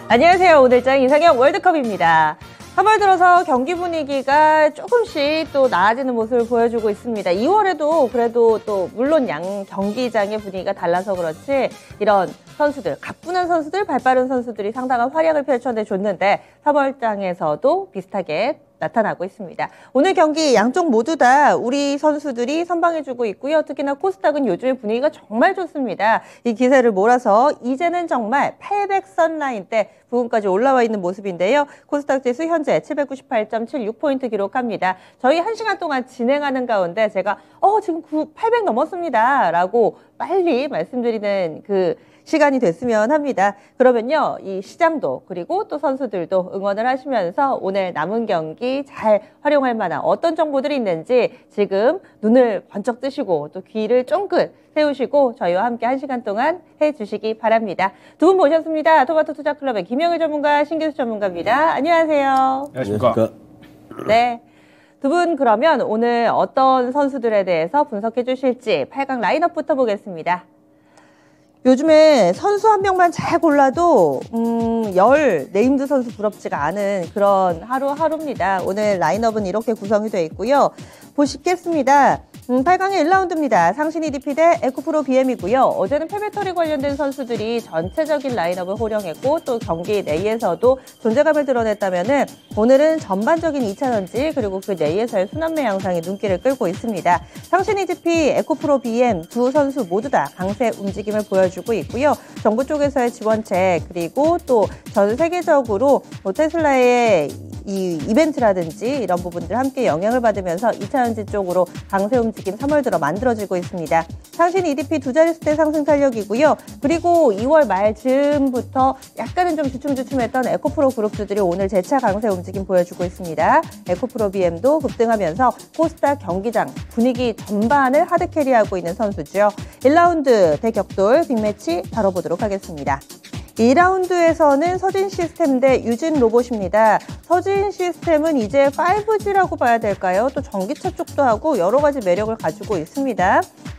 안녕하세요. 오늘장 이상형 월드컵입니다. 3월 들어서 경기 분위기가 조금씩 또 나아지는 모습을 보여주고 있습니다. 2월에도 그래도 또 물론 양 경기장의 분위기가 달라서 그렇지 이런 선수들, 가뿐한 선수들, 발빠른 선수들이 상당한 활약을 펼쳐내줬는데 3월장에서도 비슷하게 나타나고 있습니다. 오늘 경기 양쪽 모두 다 우리 선수들이 선방해주고 있고요. 특히나 코스닥은 요즘에 분위기가 정말 좋습니다. 이 기세를 몰아서 이제는 정말 800선 라인대 부근까지 올라와 있는 모습인데요. 코스닥 지수 현재 798.76포인트 기록합니다. 저희 1시간 동안 진행하는 가운데 제가 지금 800 넘었습니다 라고 빨리 말씀드리는 그 시간이 됐으면 합니다. 그러면요, 이 시장도 그리고 또 선수들도 응원을 하시면서 오늘 남은 경기 잘 활용할 만한 어떤 정보들이 있는지 지금 눈을 번쩍 뜨시고 또 귀를 쫑긋 세우시고 저희와 함께 1시간 동안 해주시기 바랍니다. 두 분 모셨습니다. 토마토 투자클럽의 김영일 전문가, 신기수 전문가입니다. 안녕하세요. 안녕하십니까. 네. 두 분 그러면 오늘 어떤 선수들에 대해서 분석해 주실지 8강 라인업부터 보겠습니다. 요즘에 선수 한 명만 잘 골라도 네임드 선수 부럽지가 않은 그런 하루하루입니다. 오늘 라인업은 이렇게 구성이 되어 있고요. 보시겠습니다. 8강의 1라운드입니다. 상신 EDP 대 에코프로 BM이고요. 어제는 폐배터리 관련된 선수들이 전체적인 라인업을 호령했고 또 경기 내에서도 존재감을 드러냈다면은 오늘은 전반적인 2차 전지 그리고 그 내에서의 순환매 양상이 눈길을 끌고 있습니다. 상신 EDP, 에코프로 BM 두 선수 모두 다 강세 움직임을 보여주고 있고요. 정부 쪽에서의 지원책 그리고 또 전 세계적으로 테슬라의 이 이벤트라든지 이런 부분들 함께 영향을 받으면서 2차 전지 쪽으로 강세 움직임 3월 들어 만들어지고 있습니다. 상신 EDP 두 자릿수대 상승 탄력이고요. 그리고 2월 말 즈음부터 약간은 좀 주춤주춤했던 에코프로 그룹주들이 오늘 재차 강세 움직임 보여주고 있습니다. 에코프로 BM도 급등하면서 코스닥 경기장 분위기 전반을 하드캐리하고 있는 선수죠. 1라운드 대격돌 빅매치 다뤄보도록 하겠습니다. 2라운드에서는 서진 시스템 대 유진 로봇입니다. 서진 시스템은 이제 5G라고 봐야 될까요? 또 전기차 쪽도 하고 여러 가지 매력을 가지고 있습니다.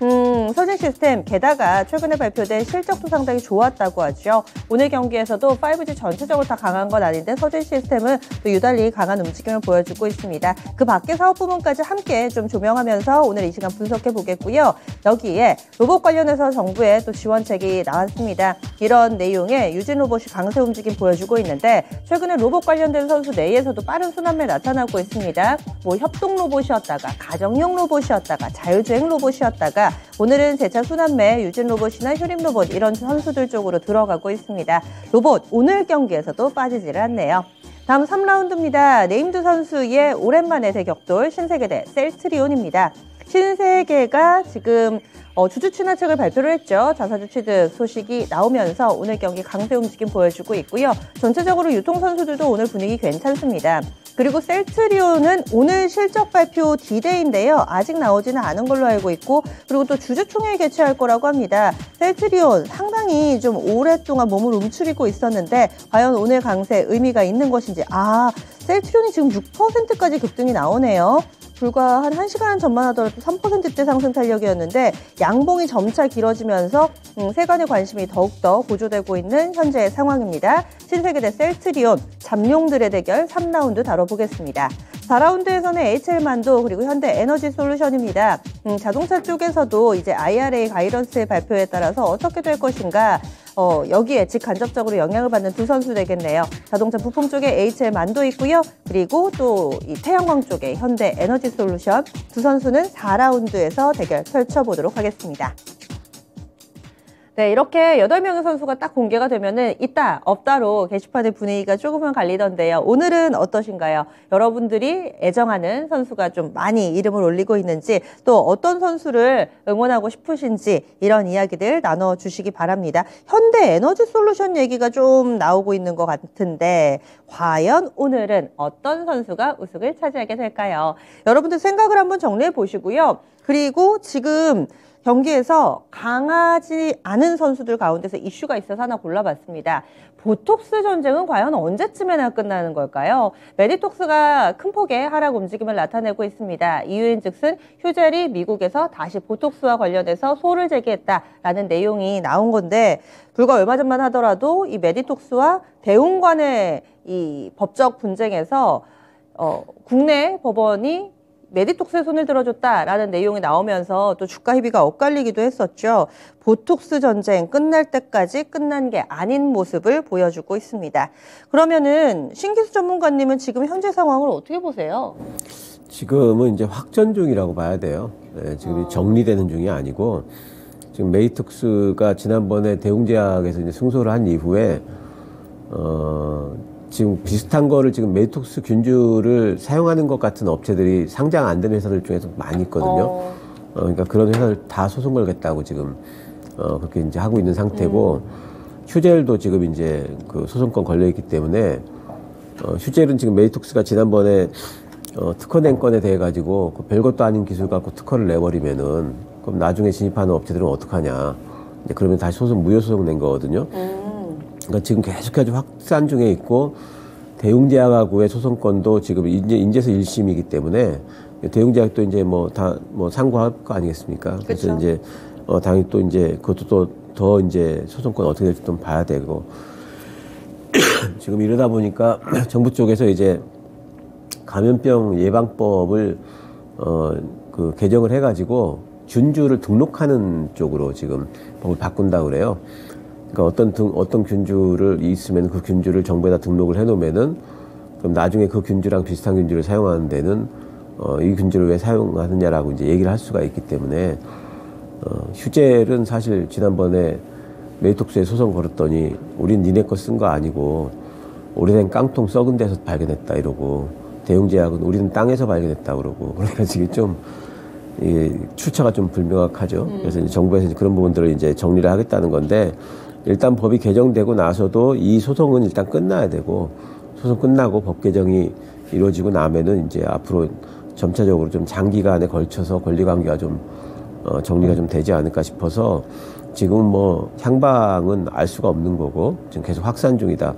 서진 시스템 게다가 최근에 발표된 실적도 상당히 좋았다고 하죠. 오늘 경기에서도 5G 전체적으로 다 강한 건 아닌데 서진 시스템은 또 유달리 강한 움직임을 보여주고 있습니다. 그 밖의 사업 부문까지 함께 좀 조명하면서 오늘 이 시간 분석해 보겠고요. 여기에 로봇 관련해서 정부의 또 지원책이 나왔습니다. 이런 내용에 유진 로봇이 강세 움직임 보여주고 있는데 최근에 로봇 관련된 선수 내에서도 빠른 순환매 나타나고 있습니다. 뭐 협동 로봇이었다가 가정용 로봇이었다가 자율주행 로봇이었다가 오늘은 재차 순환매 유진 로봇이나 효림 로봇 이런 선수들 쪽으로 들어가고 있습니다. 로봇 오늘 경기에서도 빠지지를 않네요. 다음 3라운드입니다. 네임드 선수의 오랜만에 대격돌 신세계 대 셀트리온입니다. 신세계가 지금 주주 친화책을 발표를 했죠. 자사주 취득 소식이 나오면서 오늘 경기 강세 움직임 보여주고 있고요. 전체적으로 유통 선수들도 오늘 분위기 괜찮습니다. 그리고 셀트리온은 오늘 실적 발표 D-Day인데요. 아직 나오지는 않은 걸로 알고 있고 그리고 또 주주총회 개최할 거라고 합니다. 셀트리온 상당히 좀 오랫동안 몸을 움츠리고 있었는데 과연 오늘 강세 의미가 있는 것인지 셀트리온이 지금 6%까지 급등이 나오네요. 불과 한 1시간 전만 하더라도 3%대 상승 탄력이었는데 양봉이 점차 길어지면서 세간의 관심이 더욱더 고조되고 있는 현재의 상황입니다. 신세계 대 셀트리온, 잠룡들의 대결 3라운드 다뤄보겠습니다. 4라운드에서는 HL만도 그리고 현대에너지솔루션입니다. 자동차 쪽에서도 이제 IRA 가이던스의 발표에 따라서 어떻게 될 것인가 여기에 직간접적으로 영향을 받는 두 선수 되겠네요. 자동차 부품 쪽에 HL만도 있고요. 그리고 또 이 태양광 쪽에 현대에너지솔루션 두 선수는 4라운드에서 대결 펼쳐보도록 하겠습니다. 네, 이렇게 8명의 선수가 딱 공개가 되면은 있다, 없다로 게시판의 분위기가 조금은 갈리던데요. 오늘은 어떠신가요? 여러분들이 애정하는 선수가 좀 많이 이름을 올리고 있는지 또 어떤 선수를 응원하고 싶으신지 이런 이야기들 나눠주시기 바랍니다. 현대에너지솔루션 얘기가 좀 나오고 있는 것 같은데 과연 오늘은 어떤 선수가 우승을 차지하게 될까요? 여러분들 생각을 한번 정리해 보시고요. 그리고 지금 경기에서 강하지 않은 선수들 가운데서 이슈가 있어서 하나 골라봤습니다. 보톡스 전쟁은 과연 언제쯤에나 끝나는 걸까요? 메디톡스가 큰 폭의 하락 움직임을 나타내고 있습니다. 이유인즉슨 휴젤이 미국에서 다시 보톡스와 관련해서 소를 제기했다라는 내용이 나온 건데, 불과 얼마 전만 하더라도 이 메디톡스와 대웅 간의 이 법적 분쟁에서 국내 법원이 메디톡스에 손을 들어줬다라는 내용이 나오면서 또 주가 희비가 엇갈리기도 했었죠. 보톡스 전쟁 끝날 때까지 끝난 게 아닌 모습을 보여주고 있습니다. 그러면은 신기수 전문가님은 지금 현재 상황을 어떻게 보세요? 지금은 이제 확전 중이라고 봐야 돼요. 네, 지금 정리되는 중이 아니고, 지금 메디톡스가 지난번에 대웅제약에서 이제 승소를 한 이후에 지금 비슷한 거를 지금 메디톡스 균주를 사용하는 것 같은 업체들이 상장 안 된 회사들 중에서 많이 있거든요. 그러니까 그런 회사들 다 소송 걸겠다고 지금 그렇게 이제 하고 있는 상태고, 휴젤도 지금 이제 그 소송권 걸려 있기 때문에 휴젤은 지금 메디톡스가 지난번에 특허 낸 건에 대해 가지고 그 별것도 아닌 기술 갖고 특허를 내버리면은 그럼 나중에 진입하는 업체들은 어떡하냐. 이제 그러면 다시 무효 소송 낸 거거든요. 그러니까 지금 계속해서 확산 중에 있고, 대웅제약하고의 소송권도 지금 인제서 1심이기 때문에 대웅제약도 이제 뭐 상고할 거 아니겠습니까? 그래서 그쵸? 이제 당연히 또 이제 그것도 또 더 이제 소송권 어떻게 될지 좀 봐야 되고 지금 이러다 보니까 정부 쪽에서 이제 감염병 예방법을 그 개정을 해가지고 균주를 등록하는 쪽으로 지금 법을 바꾼다고 그래요. 그러니까 어떤 균주를 있으면 그 균주를 정부에다 등록을 해놓으면은 그럼 나중에 그 균주랑 비슷한 균주를 사용하는 데는 이 균주를 왜 사용하느냐라고 이제 얘기를 할 수가 있기 때문에 휴젤은 사실 지난번에 메디톡스에 소송 걸었더니 우린 니네 거 쓴 거 아니고 오래된 깡통 썩은 데서 발견했다 이러고, 대웅제약은 우리는 땅에서 발견했다 그러고, 그러니까 지금 좀 출처가 좀 불명확하죠. 그래서 이제 정부에서 이제 그런 부분들을 이제 정리를 하겠다는 건데, 일단 법이 개정되고 나서도 이 소송은 일단 끝나야 되고, 소송 끝나고 법 개정이 이루어지고 나면은 이제 앞으로 점차적으로 좀 장기간에 걸쳐서 권리관계가 좀 정리가 좀 되지 않을까 싶어서, 지금 뭐 향방은 알 수가 없는 거고 지금 계속 확산 중이다.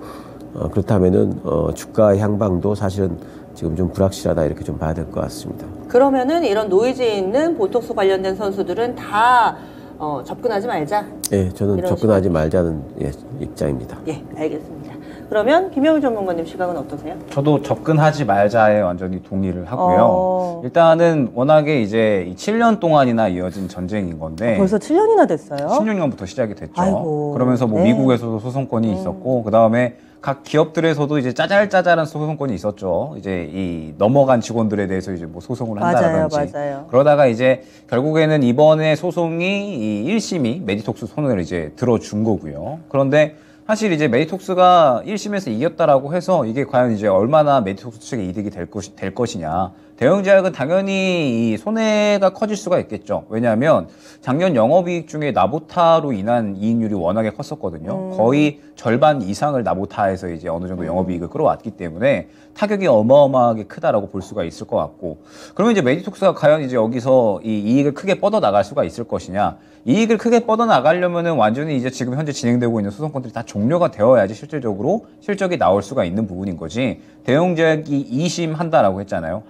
그렇다면은 주가 향방도 사실은 지금 좀 불확실하다 이렇게 좀 봐야 될 것 같습니다. 그러면은 이런 노이즈에 있는 보톡스 관련된 선수들은 다 접근하지 말자? 예, 저는 접근하지 말자는 입장입니다. 예, 알겠습니다. 그러면 김영일 전문가님 시각은 어떠세요? 저도 접근하지 말자에 완전히 동의를 하고요. 일단은 워낙에 이제 7년 동안이나 이어진 전쟁인 건데, 벌써 7년이나 됐어요? 16년부터 시작이 됐죠. 아이고, 그러면서 뭐 네. 미국에서도 소송권이 있었고, 그 다음에 각 기업들에서도 이제 짜잘짜잘한 소송권이 있었죠. 이제 이 넘어간 직원들에 대해서 이제 뭐 소송을 한다라든지. 맞아요. 그러다가 이제 결국에는 이번에 소송이 이 1심이 메디톡스 손을 이제 들어준 거고요. 그런데 사실 이제 메디톡스가 1심에서 이겼다라고 해서 이게 과연 이제 얼마나 메디톡스 측에 이득이 될 것이냐. 대웅제약은 당연히 이 손해가 커질 수가 있겠죠. 왜냐하면 작년 영업이익 중에 나보타로 인한 이익률이 워낙에 컸었거든요. 거의 절반 이상을 나보타에서 이제 어느 정도 영업이익을 끌어왔기 때문에 타격이 어마어마하게 크다라고 볼 수가 있을 것 같고, 그러면 이제 메디톡스가 과연 이제 여기서 이 이익을 크게 뻗어 나갈 수가 있을 것이냐. 이익을 크게 뻗어 나가려면은 완전히 이제 지금 현재 진행되고 있는 소송권들이 다 종료가 되어야지 실질적으로 실적이 나올 수가 있는 부분인 거지. 대웅제약이 2심 한다라고 했잖아요.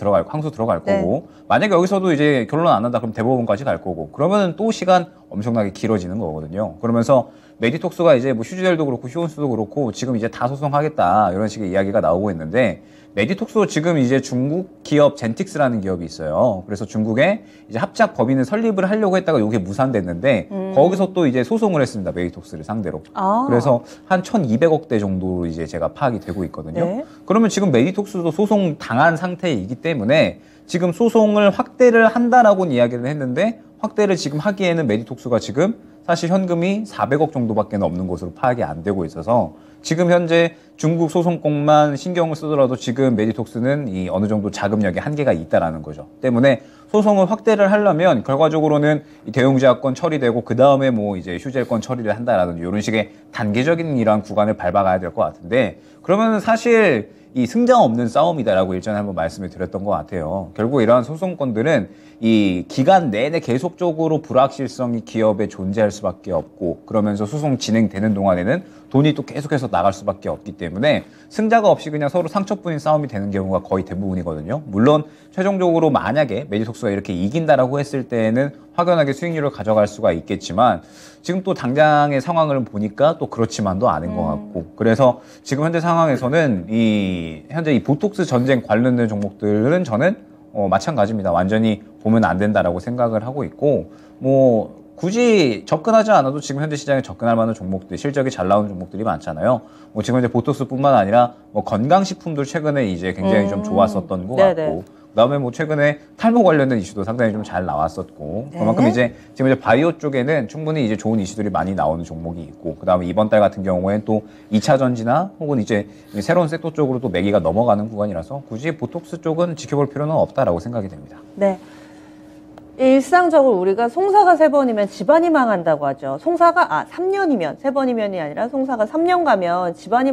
항소 들어갈 네. 거고, 만약에 여기서도 이제 결론 안 난다 그럼 대법원까지 갈 거고, 그러면은 또 시간 엄청나게 길어지는 거거든요. 그러면서 메디톡스가 이제 뭐 휴지젤도 그렇고 휴온수도 그렇고 지금 이제 다 소송하겠다 이런 식의 이야기가 나오고 있는데, 메디톡스도 지금 이제 중국 기업 젠틱스라는 기업이 있어요. 그래서 중국에 이제 합작 법인을 설립을 하려고 했다가 이게 무산됐는데 거기서 또 이제 소송을 했습니다. 메디톡스를 상대로. 그래서 한 1,200억대 정도로 이제 제가 파악이 되고 있거든요. 네. 그러면 지금 메디톡스도 소송 당한 상태이기 때문에 지금 소송을 확대를 한다라고는 이야기를 했는데, 확대를 지금 하기에는 메디톡스가 지금 사실 현금이 400억 정도밖에 없는 것으로 파악이 안 되고 있어서, 지금 현재 중국 소송권만 신경을 쓰더라도 지금 메디톡스는 이 어느 정도 자금력에 한계가 있다라는 거죠. 때문에 소송을 확대를 하려면 결과적으로는 이 대웅제약권 처리되고 그 다음에 뭐 이제 휴젤권 처리를 한다라든지 이런 식의 단계적인 이러한 구간을 밟아가야 될 것 같은데, 그러면 사실 이 승자 없는 싸움이다라고 일전에 한번 말씀을 드렸던 것 같아요. 결국 이러한 소송건들은 이 기간 내내 계속적으로 불확실성이 기업에 존재할 수밖에 없고, 그러면서 소송 진행되는 동안에는 돈이 또 계속해서 나갈 수밖에 없기 때문에 승자가 없이 그냥 서로 상처뿐인 싸움이 되는 경우가 거의 대부분이거든요. 물론 최종적으로 만약에 메디톡스가 이렇게 이긴다라고 했을 때에는 확연하게 수익률을 가져갈 수가 있겠지만, 지금 또 당장의 상황을 보니까 또 그렇지만도 않은 것 같고, 그래서 지금 현재 상황에서는 현재 이 보톡스 전쟁 관련된 종목들은 저는 마찬가지입니다. 완전히 보면 안 된다라고 생각을 하고 있고, 뭐 굳이 접근하지 않아도 지금 현재 시장에 접근할 만한 종목들, 실적이 잘 나오는 종목들이 많잖아요. 뭐 지금 현재 보톡스뿐만 아니라 뭐 건강식품도 최근에 이제 굉장히 좀 좋았었던 것 같고, 그다음에 뭐 최근에 탈모 관련된 이슈도 상당히 좀 잘 나왔었고, 그만큼 이제 지금 이제 바이오 쪽에는 충분히 이제 좋은 이슈들이 많이 나오는 종목이 있고, 그다음에 이번 달 같은 경우에는 또 2차 전지나 혹은 이제 새로운 섹터 쪽으로 또 매기가 넘어가는 구간이라서 굳이 보톡스 쪽은 지켜볼 필요는 없다라고 생각이 됩니다. 네. 일상적으로 우리가 송사가 3번이면 집안이 망한다고 하죠. 송사가 3년이면, 3번이면이 아니라 송사가 3년 가면 집안이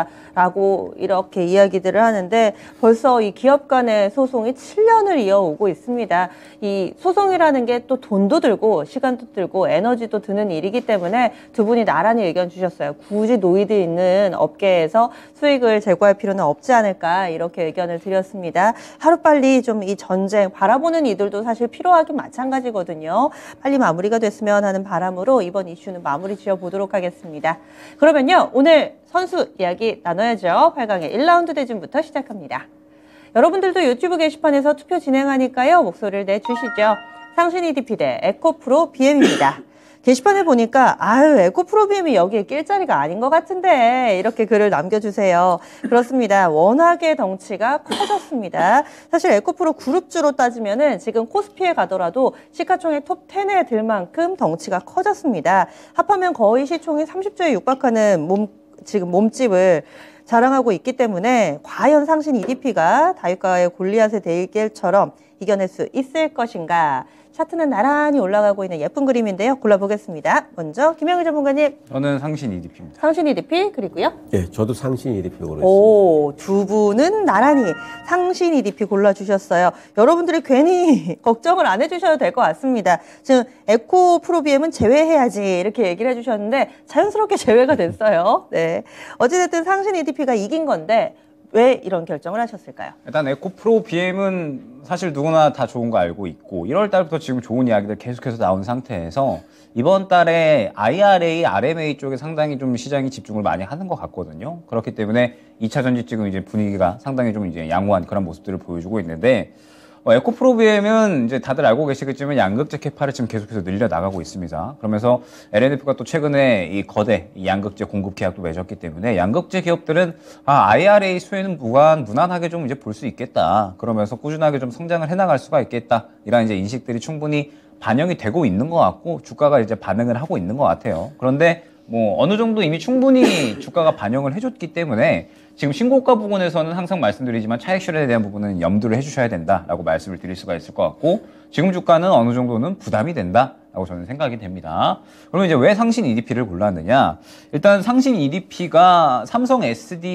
망한다라고 이렇게 이야기들을 하는데, 벌써 이 기업 간의 소송이 7년을 이어오고 있습니다. 이 소송이라는 게 또 돈도 들고 시간도 들고 에너지도 드는 일이기 때문에 두 분이 나란히 의견 주셨어요. 굳이 노이드 있는 업계에서 수익을 제고할 필요는 없지 않을까, 이렇게 의견을 드렸습니다. 하루빨리 좀 이 전쟁 바라보는 이들도 사실 필요하긴 마찬가지거든요. 빨리 마무리가 됐으면 하는 바람으로 이번 이슈는 마무리 지어보도록 하겠습니다. 그러면요, 오늘 선수 이야기 나눠야죠. 8강의 1라운드 대진부터 시작합니다. 여러분들도 유튜브 게시판에서 투표 진행하니까요, 목소리를 내주시죠. 상신 EDP 대 에코프로 BM입니다. 게시판에 보니까 에코프로 BM이 여기에 낄 자리가 아닌 것 같은데, 이렇게 글을 남겨주세요. 그렇습니다. 워낙에 덩치가 커졌습니다. 사실 에코프로 그룹주로 따지면은 지금 코스피에 가더라도 시가총액 톱 10에 들 만큼 덩치가 커졌습니다. 합하면 거의 시총이 30조에 육박하는 지금 몸집을 자랑하고 있기 때문에 과연 상신 EDP가 다윗과의 골리앗의 대결처럼 이겨낼 수 있을 것인가. 차트는 나란히 올라가고 있는 예쁜 그림인데요. 골라보겠습니다. 먼저 김영일 전문가님. 저는 상신 EDP입니다. 상신 EDP, 그리고요? 예, 저도 상신 EDP 고르겠습니다. 오, 두 분은 나란히 상신 EDP 골라주셨어요. 여러분들이 괜히 걱정을 안 해주셔도 될 것 같습니다. 지금 에코 프로비엠은 제외해야지 이렇게 얘기를 해주셨는데 자연스럽게 제외가 됐어요. 네, 어찌됐든 상신 EDP가 이긴 건데 왜 이런 결정을 하셨을까요? 일단 에코프로 BM은 사실 누구나 다 좋은 거 알고 있고, 1월 달부터 지금 좋은 이야기들 계속해서 나온 상태에서 이번 달에 IRA, RMA 쪽에 상당히 좀 시장이 집중을 많이 하는 것 같거든요. 그렇기 때문에 2차 전지 지금 이제 분위기가 상당히 좀 이제 양호한 그런 모습들을 보여주고 있는데, 에코프로 BM은 이제 다들 알고 계시겠지만 양극재 캐파를 지금 계속해서 늘려 나가고 있습니다. 그러면서 LNF가 또 최근에 이 거대 이 양극재 공급 계약도 맺었기 때문에 양극재 기업들은 IRA 수혜는 무난하게 좀 이제 볼 수 있겠다. 그러면서 꾸준하게 좀 성장을 해나갈 수가 있겠다. 이런 이제 인식들이 충분히 반영이 되고 있는 것 같고, 주가가 이제 반응을 하고 있는 것 같아요. 그런데 뭐 어느 정도 이미 충분히 주가가 반영을 해줬기 때문에 지금 신고가 부분에서는 항상 말씀드리지만 차익실현에 대한 부분은 염두를 해주셔야 된다라고 말씀을 드릴 수가 있을 것 같고, 지금 주가는 어느 정도는 부담이 된다라고 저는 생각이 됩니다. 그러면 이제 왜 상신 EDP를 골랐느냐? 일단 상신 EDP가 삼성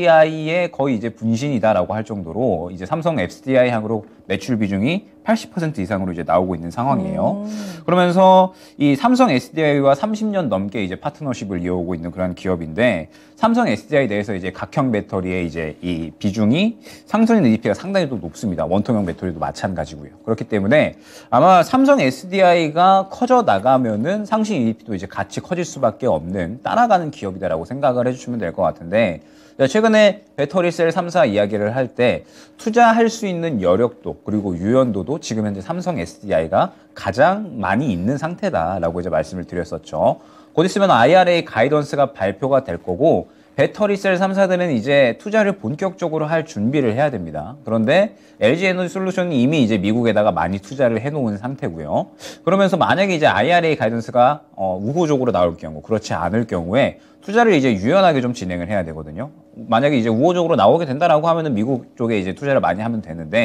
SDI의 거의 이제 분신이다라고 할 정도로 이제 삼성 SDI 향으로 매출 비중이 80% 이상으로 이제 나오고 있는 상황이에요. 그러면서 이 삼성 SDI와 30년 넘게 이제 파트너십을 이어오고 있는 그런 기업인데, 삼성 SDI 내에서 이제 각형 배터리의 이제 이 비중이 상승 EDP가 상당히 또 높습니다. 원통형 배터리도 마찬가지고요. 그렇기 때문에 아마 삼성 SDI가 커져 나가면은 상신 EDP도 이제 같이 커질 수밖에 없는 따라가는 기업이다라고 생각을 해주시면 될 것 같은데, 최근에 배터리셀 3사 이야기를 할 때 투자할 수 있는 여력도 그리고 유연도도 지금 현재 삼성 SDI가 가장 많이 있는 상태다라고 이제 말씀을 드렸었죠. 곧 있으면 IRA 가이던스가 발표가 될 거고, 배터리셀 3사들은 이제 투자를 본격적으로 할 준비를 해야 됩니다. 그런데 LG에너지솔루션이 이미 이제 미국에다가 많이 투자를 해놓은 상태고요. 그러면서 만약에 이제 IRA 가이던스가 우호적으로 나올 경우, 그렇지 않을 경우에 투자를 이제 유연하게 좀 진행을 해야 되거든요. 만약에 이제 우호적으로 나오게 된다라고 하면은 미국 쪽에 이제 투자를 많이 하면 되는데,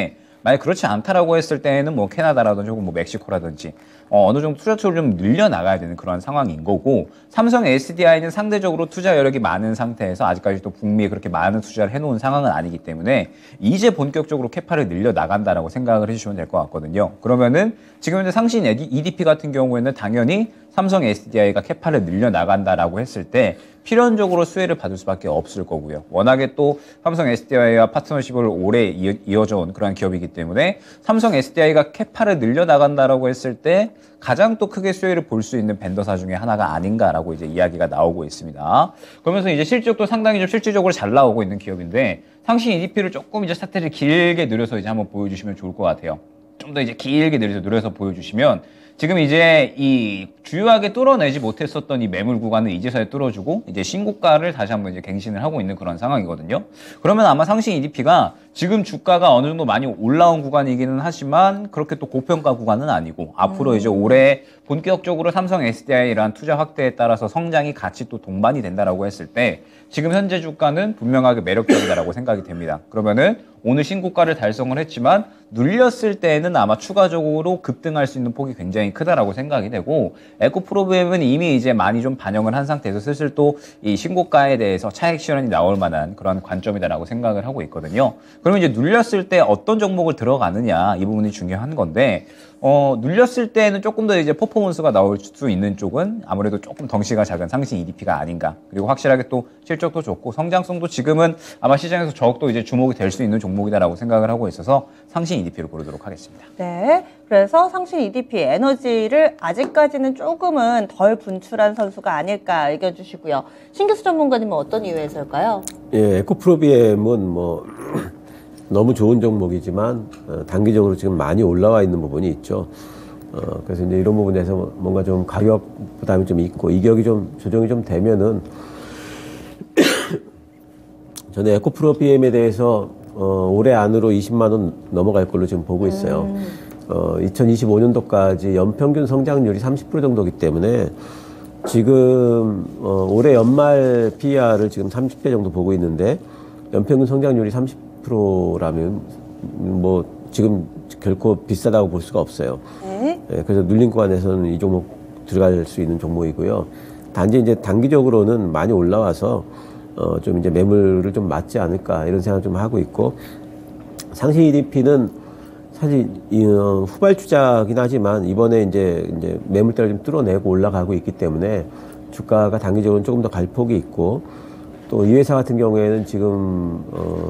만약 그렇지 않다라고 했을 때는 뭐 캐나다라든지 혹은 뭐 멕시코라든지 어느 정도 투자 투자를 좀 늘려나가야 되는 그런 상황인 거고, 삼성 SDI는 상대적으로 투자 여력이 많은 상태에서 아직까지 또 북미에 그렇게 많은 투자를 해놓은 상황은 아니기 때문에 이제 본격적으로 캐파를 늘려나간다라고 생각을 해주시면 될 것 같거든요. 그러면은 지금 현재 상신 EDP 같은 경우에는 당연히 삼성 SDI가 캐파를 늘려나간다라고 했을 때 필연적으로 수혜를 받을 수밖에 없을 거고요. 워낙에 또 삼성 SDI와 파트너십을 오래 이어져 온 그런 기업이기 때문에 삼성 SDI가 캐파를 늘려나간다라고 했을 때 가장 또 크게 수혜를 볼 수 있는 벤더사 중에 하나가 아닌가라고 이제 이야기가 나오고 있습니다. 그러면서 이제 실적도 상당히 좀 실질적으로 잘 나오고 있는 기업인데, 상신 EDP를 조금 이제 차트를 길게 늘려서 이제 한번 보여주시면 좋을 것 같아요. 좀 더 이제 길게 늘려서 보여주시면, 지금 이제 이 주요하게 뚫어내지 못했었던 이 매물 구간을 이제서야 뚫어주고 이제 신고가를 다시 한번 이제 갱신을 하고 있는 그런 상황이거든요. 그러면 아마 상신 EDP가 지금 주가가 어느 정도 많이 올라온 구간이기는 하지만 그렇게 또 고평가 구간은 아니고, 앞으로 이제 올해 본격적으로 삼성 SDI의 이러한 투자 확대에 따라서 성장이 같이 또 동반이 된다라고 했을 때 지금 현재 주가는 분명하게 매력적이다라고 생각이 됩니다. 그러면은 오늘 신고가를 달성을 했지만 눌렸을 때는 아마 추가적으로 급등할 수 있는 폭이 굉장히 크다라고 생각이 되고, 에코프로비엠은 이미 이제 많이 좀 반영을 한 상태에서 슬슬 또 이 신고가에 대해서 차익 실현이 나올 만한 그런 관점이다라고 생각을 하고 있거든요. 그러면 이제 눌렸을 때 어떤 종목을 들어가느냐, 이 부분이 중요한 건데, 눌렸을 때는 조금 더 이제 퍼포먼스가 나올 수 있는 쪽은 아무래도 조금 덩치가 작은 상신 EDP가 아닌가. 그리고 확실하게 또 실적도 좋고 성장성도 지금은 아마 시장에서 더욱더 이제 주목이 될 수 있는 종목이다라고 생각을 하고 있어서 상신 EDP를 고르도록 하겠습니다. 네. 그래서 상신 EDP 에너지를 아직까지는 조금은 덜 분출한 선수가 아닐까 의견 주시고요. 신규수 전문가님은 어떤 이유에서일까요? 예, 에코프로비엠은 뭐 너무 좋은 종목이지만 단기적으로 지금 많이 올라와 있는 부분이 있죠. 그래서 이제 이런 부분에서 뭔가 좀 가격 부담이 좀 있고 이격이 좀 조정이 좀 되면은 저는 에코프로비엠에 대해서 올해 안으로 20만 원 넘어갈 걸로 지금 보고 있어요. 2025년도까지 연평균 성장률이 30% 정도이기 때문에 지금 올해 연말 PER을 지금 30배 정도 보고 있는데 연평균 성장률이 30%라면 뭐 지금 결코 비싸다고 볼 수가 없어요. 네, 그래서 눌린 구간에서는 이 종목 들어갈 수 있는 종목이고요. 단지 이제 단기적으로는 많이 올라와서 좀 이제 매물을 좀 맞지 않을까 이런 생각을 좀 하고 있고, 상신 EDP는 사실 후발주자긴 하지만 이번에 이제 매물대를 좀 뚫어내고 올라가고 있기 때문에 주가가 단기적으로는 조금 더 갈 폭이 있고, 또 이 회사 같은 경우에는 지금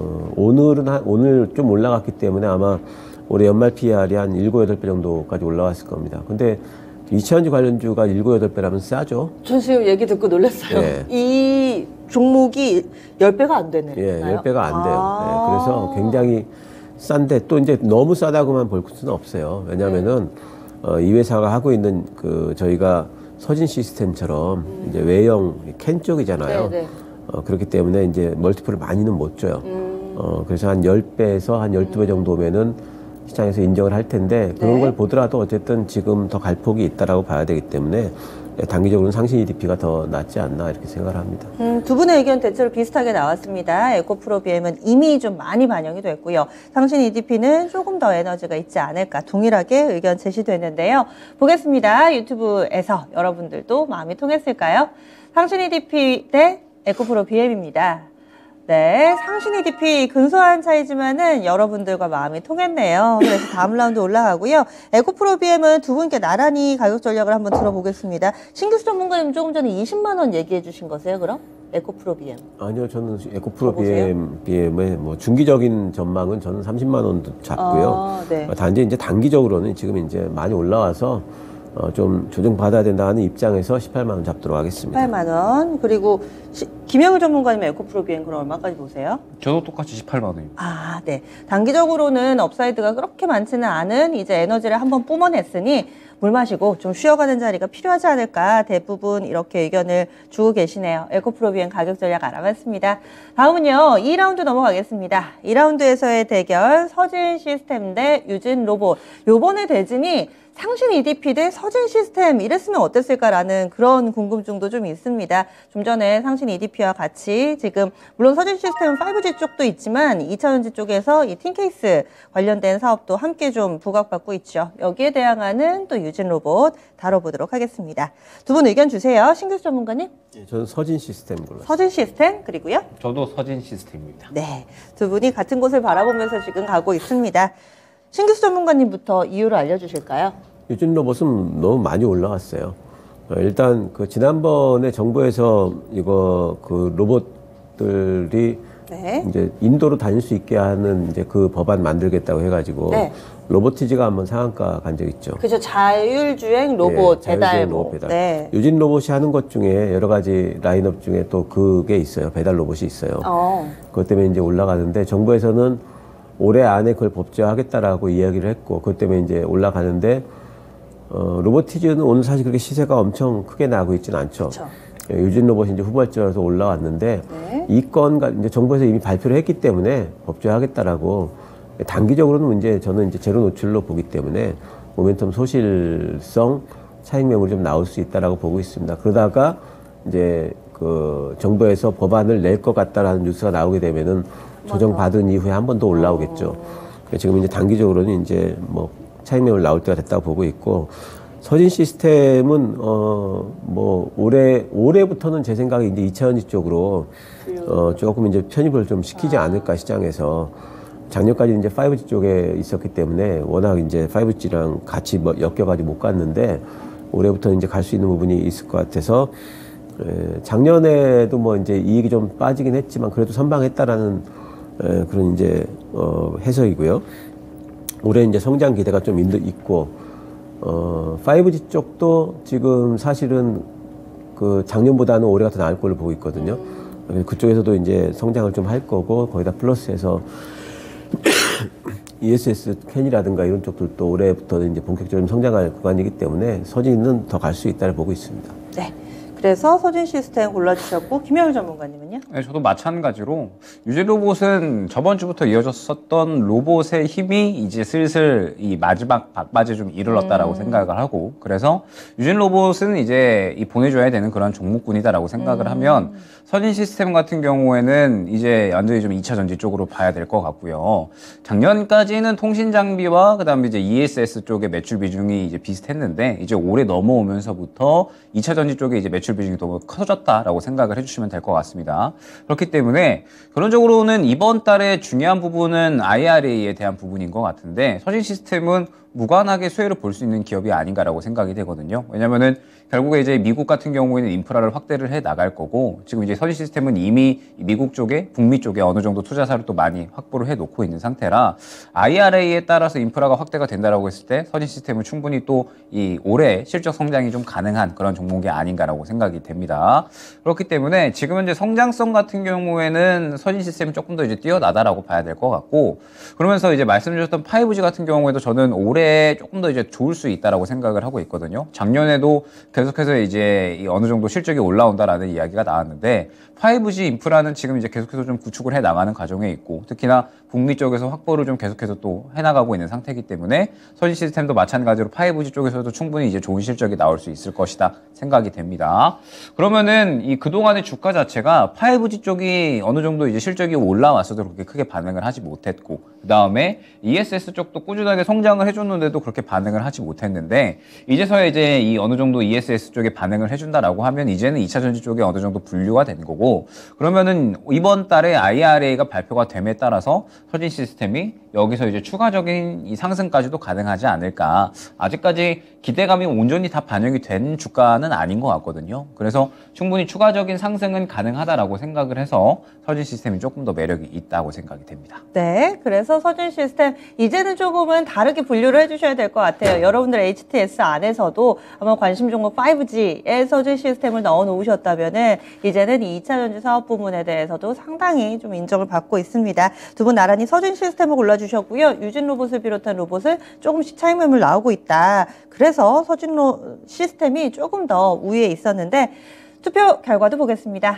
오늘 좀 올라갔기 때문에 아마 올해 연말 PER이 한 7, 8배 정도까지 올라왔을 겁니다. 근데 이차전지 관련주가 7, 8배라면 싸죠? 전 지금 얘기 듣고 놀랐어요. 네. 이 종목이 10배가 안 되네요. 예, 10배가 안 돼요. 네, 그래서 굉장히 싼데 또 이제 너무 싸다고만 볼 수는 없어요. 왜냐면은 이 회사가 하고 있는 저희가 서진 시스템처럼 이제 외형 캔 쪽이잖아요. 네, 네. 그렇기 때문에 이제 멀티플을 많이는 못 줘요. 그래서 한 10배에서 한 12배 정도면은 시장에서 인정을 할 텐데 그런 걸 보더라도 어쨌든 지금 더 갈 폭이 있다라고 봐야 되기 때문에 단기적으로는 상신 EDP가 더 낫지 않나 이렇게 생각을 합니다. 두 분의 의견 대체로 비슷하게 나왔습니다. 에코프로비엠은 이미 좀 많이 반영이 됐고요. 상신 EDP는 조금 더 에너지가 있지 않을까 동일하게 의견 제시됐는데요. 보겠습니다. 유튜브에서 여러분들도 마음이 통했을까요? 상신 EDP 대 에코프로비엠입니다. 네, 상신 EDP 근소한 차이지만은 여러분들과 마음이 통했네요. 그래서 다음 라운드 올라가고요. 에코프로비엠은 두 분께 나란히 가격 전략을 한번 들어보겠습니다. 신규수 전문가님 조금 전에 20만 원 얘기해 주신 거세요, 그럼? 에코프로비엠. 아니요, 저는 에코프로비엠의 뭐 중기적인 전망은 저는 30만 원도 잡고요. 네. 단지 이제 단기적으로는 지금 이제 많이 올라와서 좀 조정받아야 된다는 입장에서 18만 원 잡도록 하겠습니다. 18만 원. 그리고 김영일 전문가님 에코프로비엠 그럼 얼마까지 보세요? 저도 똑같이 18만 원입니다. 아, 네. 단기적으로는 업사이드가 그렇게 많지는 않은 이제 에너지를 한번 뿜어냈으니 물 마시고 좀 쉬어가는 자리가 필요하지 않을까 대부분 이렇게 의견을 주고 계시네요. 에코프로비엠 가격 전략 알아봤습니다. 다음은요. 2라운드 넘어가겠습니다. 2라운드에서의 대결 서진 시스템 대 유진 로봇. 요번에 대진이 상신 EDP 대 서진 시스템 이랬으면 어땠을까라는 그런 궁금증도 좀 있습니다. 좀 전에 상신 EDP와 같이 지금 물론 서진 시스템은 5G 쪽도 있지만 2차전지 쪽에서 이 틴케이스 관련된 사업도 함께 좀 부각받고 있죠. 여기에 대항하는 또 유진 로봇 다뤄보도록 하겠습니다. 두 분 의견 주세요. 신규수 전문가님. 예, 저는 서진 시스템 골랐어요. 서진 시스템 그리고요. 저도 서진 시스템입니다. 네, 두 분이 같은 곳을 바라보면서 지금 가고 있습니다. 신규수 전문가님부터 이유를 알려주실까요? 유진 로봇은 너무 많이 올라갔어요. 일단 그 지난번에 정부에서 이거 그 로봇들이 네. 이제 인도로 다닐 수 있게 하는 이제 그 법안 만들겠다고 해가지고 네. 로보티지가 한번 상한가 간 적 있죠. 그죠. 자율주행 로봇 예, 배달. 자율주행 로봇 배달. 네. 유진 로봇이 하는 것 중에 여러 가지 라인업 중에 또 그게 있어요. 배달 로봇이 있어요. 그것 때문에 이제 올라가는데 정부에서는 올해 안에 그걸 법제화하겠다라고 이야기를 했고 그것 때문에 이제 올라가는데 로보티즈는 오늘 사실 그렇게 시세가 엄청 크게 나고 있지는 않죠. 그쵸. 예, 유진 로봇이 이제 후발주라서 올라왔는데 네. 이 건가 이제 정부에서 이미 발표를 했기 때문에 법제화하겠다라고 단기적으로는 이제 저는 이제 제로 노출로 보기 때문에 모멘텀 소실성 차익 매물이 좀 나올 수 있다라고 보고 있습니다. 그러다가 이제 그 정부에서 법안을 낼 것 같다라는 뉴스가 나오게 되면은 조정받은 이후에 한 번 더 올라오겠죠. 지금 이제 단기적으로는 이제 뭐 차익 매물 나올 때가 됐다고 보고 있고 서진 시스템은 뭐 올해부터는 제 생각에 이제 2차전지 쪽으로 조금 이제 편입을 좀 시키지 않을까 시장에서 작년까지 이제 5G 쪽에 있었기 때문에 워낙 이제 5G랑 같이 뭐 엮여가지고 못 갔는데 올해부터 이제 갈 수 있는 부분이 있을 것 같아서 작년에도 뭐 이제 이익이 좀 빠지긴 했지만 그래도 선방했다라는 그런 이제 해석이고요. 올해 이제 성장 기대가 좀 있고 5G 쪽도 지금 사실은 그 작년보다는 올해가 더 나을 걸로 보고 있거든요. 그쪽에서도 이제 성장을 좀 할 거고 거기다 플러스해서 ESS 캔이라든가 이런 쪽들도 올해부터 이제 본격적으로 성장할 구간이기 때문에 서진은 더 갈 수 있다를 보고 있습니다. 네. 그래서 서진 시스템 골라주셨고 김영일 전문가님은요? 네, 저도 마찬가지로 유진 로봇은 저번 주부터 이어졌었던 로봇의 힘이 이제 슬슬 이 마지막 막바지에 좀 이르렀다라고 생각을 하고 그래서 유진 로봇은 이제 이 보내줘야 되는 그런 종목군이다라고 생각을 하면 서진 시스템 같은 경우에는 이제 완전히 좀 2차 전지 쪽으로 봐야 될 것 같고요. 작년까지는 통신 장비와 그다음에 이제 ESS 쪽의 매출 비중이 이제 비슷했는데 이제 올해 넘어오면서부터 2차 전지 쪽에 이제 매출 비중이 너무 커졌다라고 생각을 해주시면 될 것 같습니다. 그렇기 때문에 결론적으로는 이번 달에 중요한 부분은 IRA에 대한 부분인 것 같은데 서진 시스템은 무관하게 수혜를 볼 수 있는 기업이 아닌가라고 생각이 되거든요. 왜냐면은 결국에 이제 미국 같은 경우에는 인프라를 확대를 해 나갈 거고 지금 이제 서진 시스템은 이미 미국 쪽에 북미 쪽에 어느 정도 투자사를 또 많이 확보를 해 놓고 있는 상태라 IRA에 따라서 인프라가 확대가 된다라고 했을 때 서진 시스템은 충분히 또 이 올해 실적 성장이 좀 가능한 그런 종목이 아닌가라고 생각이 됩니다. 그렇기 때문에 지금 현재 성장성 같은 경우에는 서진 시스템이 조금 더 이제 뛰어나다라고 봐야 될 것 같고 그러면서 이제 말씀 주셨던 5G 같은 경우에도 저는 올해 조금 더 이제 좋을 수 있다라고 생각을 하고 있거든요. 작년에도 계속해서 이제 어느 정도 실적이 올라온다라는 이야기가 나왔는데 5G 인프라는 지금 이제 계속해서 좀 구축을 해 나가는 과정에 있고 특히나 북미 쪽에서 확보를 좀 계속해서 또 해나가고 있는 상태이기 때문에 서진 시스템도 마찬가지로 5G 쪽에서도 충분히 이제 좋은 실적이 나올 수 있을 것이다 생각이 됩니다. 그러면은 이 그동안의 주가 자체가 5G 쪽이 어느 정도 이제 실적이 올라왔어도 그렇게 크게 반응을 하지 못했고 그 다음에 ESS 쪽도 꾸준하게 성장을 해줬는데도 그렇게 반응을 하지 못했는데 이제서야 이제 이 어느 정도 ESS 쪽에 반응을 해준다라고 하면 이제는 2차 전지 쪽에 어느 정도 분류가 된 거고 그러면은 이번 달에 IRA가 발표가 됨에 따라서 서진 시스템이 여기서 이제 추가적인 이 상승까지도 가능하지 않을까. 아직까지 기대감이 온전히 다 반영이 된 주가는 아닌 것 같거든요. 그래서 충분히 추가적인 상승은 가능하다라고 생각을 해서 서진 시스템이 조금 더 매력이 있다고 생각이 됩니다. 네, 그래서 서진 시스템 이제는 조금은 다르게 분류를 해주셔야 될 것 같아요. 여러분들 HTS 안에서도 아마 관심 종목 5G에 서진 시스템을 넣어 놓으셨다면은 이제는 2차 전지 사업 부문에 대해서도 상당히 좀 인정을 받고 있습니다. 두 분 나란히 서진 시스템을 골라주셨고요. 유진 로봇을 비롯한 로봇을 조금씩 차익 매물 나오고 있다. 그래서 서진 시스템이 조금 더 우위에 있었는데 투표 결과도 보겠습니다.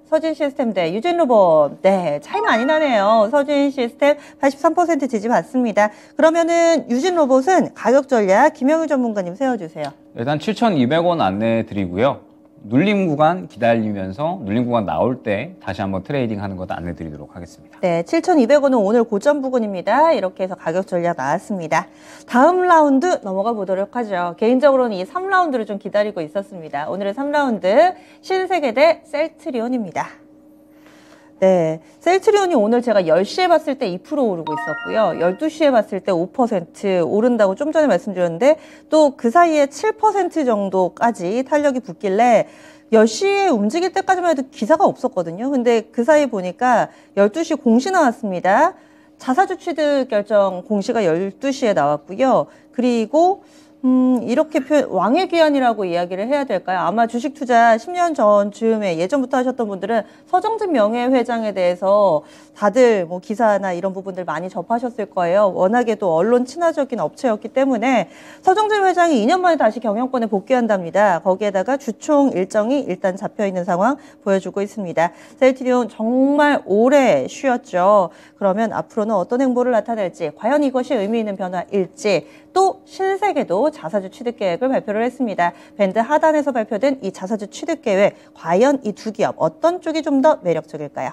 서진 시스템 대 유진 로봇. 네, 차이 많이 나네요. 서진 시스템 83% 지지 받습니다. 그러면은 유진 로봇은 가격 전략 김영우 전문가님 세워주세요. 일단 7,200원 안내 드리고요. 눌림 구간 기다리면서 눌림 구간 나올 때 다시 한번 트레이딩 하는 것 안내 드리도록 하겠습니다. 네, 7,200원은 오늘 고점 부근입니다. 이렇게 해서 가격 전략 나왔습니다. 다음 라운드 넘어가 보도록 하죠. 개인적으로는 이 3라운드를 좀 기다리고 있었습니다. 오늘의 3라운드 신세계 대 셀트리온입니다. 네, 셀트리온이 오늘 제가 10시에 봤을 때 2% 오르고 있었고요. 12시에 봤을 때 5% 오른다고 좀 전에 말씀드렸는데 또 그 사이에 7% 정도까지 탄력이 붙길래 10시에 움직일 때까지만 해도 기사가 없었거든요. 근데 그 사이 보니까 12시 공시 나왔습니다. 자사주 취득 결정 공시가 12시에 나왔고요. 그리고 이렇게 왕의 귀환이라고 이야기를 해야 될까요? 아마 주식 투자 10년 전쯤에 예전부터 하셨던 분들은 서정진 명예회장에 대해서 다들 뭐 기사나 이런 부분들 많이 접하셨을 거예요. 워낙에도 언론 친화적인 업체였기 때문에 서정진 회장이 2년 만에 다시 경영권에 복귀한답니다. 거기에다가 주총 일정이 일단 잡혀 있는 상황 보여주고 있습니다. 셀트리온 정말 오래 쉬었죠. 그러면 앞으로는 어떤 행보를 나타낼지, 과연 이것이 의미 있는 변화일지, 또 신세계도 자사주 취득 계획을 발표를 했습니다. 밴드 하단에서 발표된 이 자사주 취득 계획, 과연 이 두 기업 어떤 쪽이 좀 더 매력적일까요?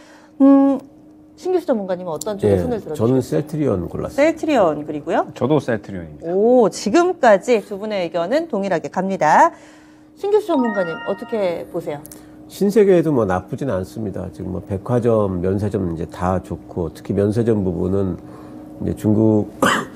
신규수 전문가님은 어떤 쪽에 손을 들어주시죠? 저는 셀트리온 골랐어요. 셀트리온, 그리고요? 저도 셀트리온입니다. 오, 지금까지 두 분의 의견은 동일하게 갑니다. 신규수 전문가님 어떻게 보세요? 신세계에도 뭐 나쁘진 않습니다. 지금 뭐 백화점, 면세점 이제 다 좋고, 특히 면세점 부분은 이제 중국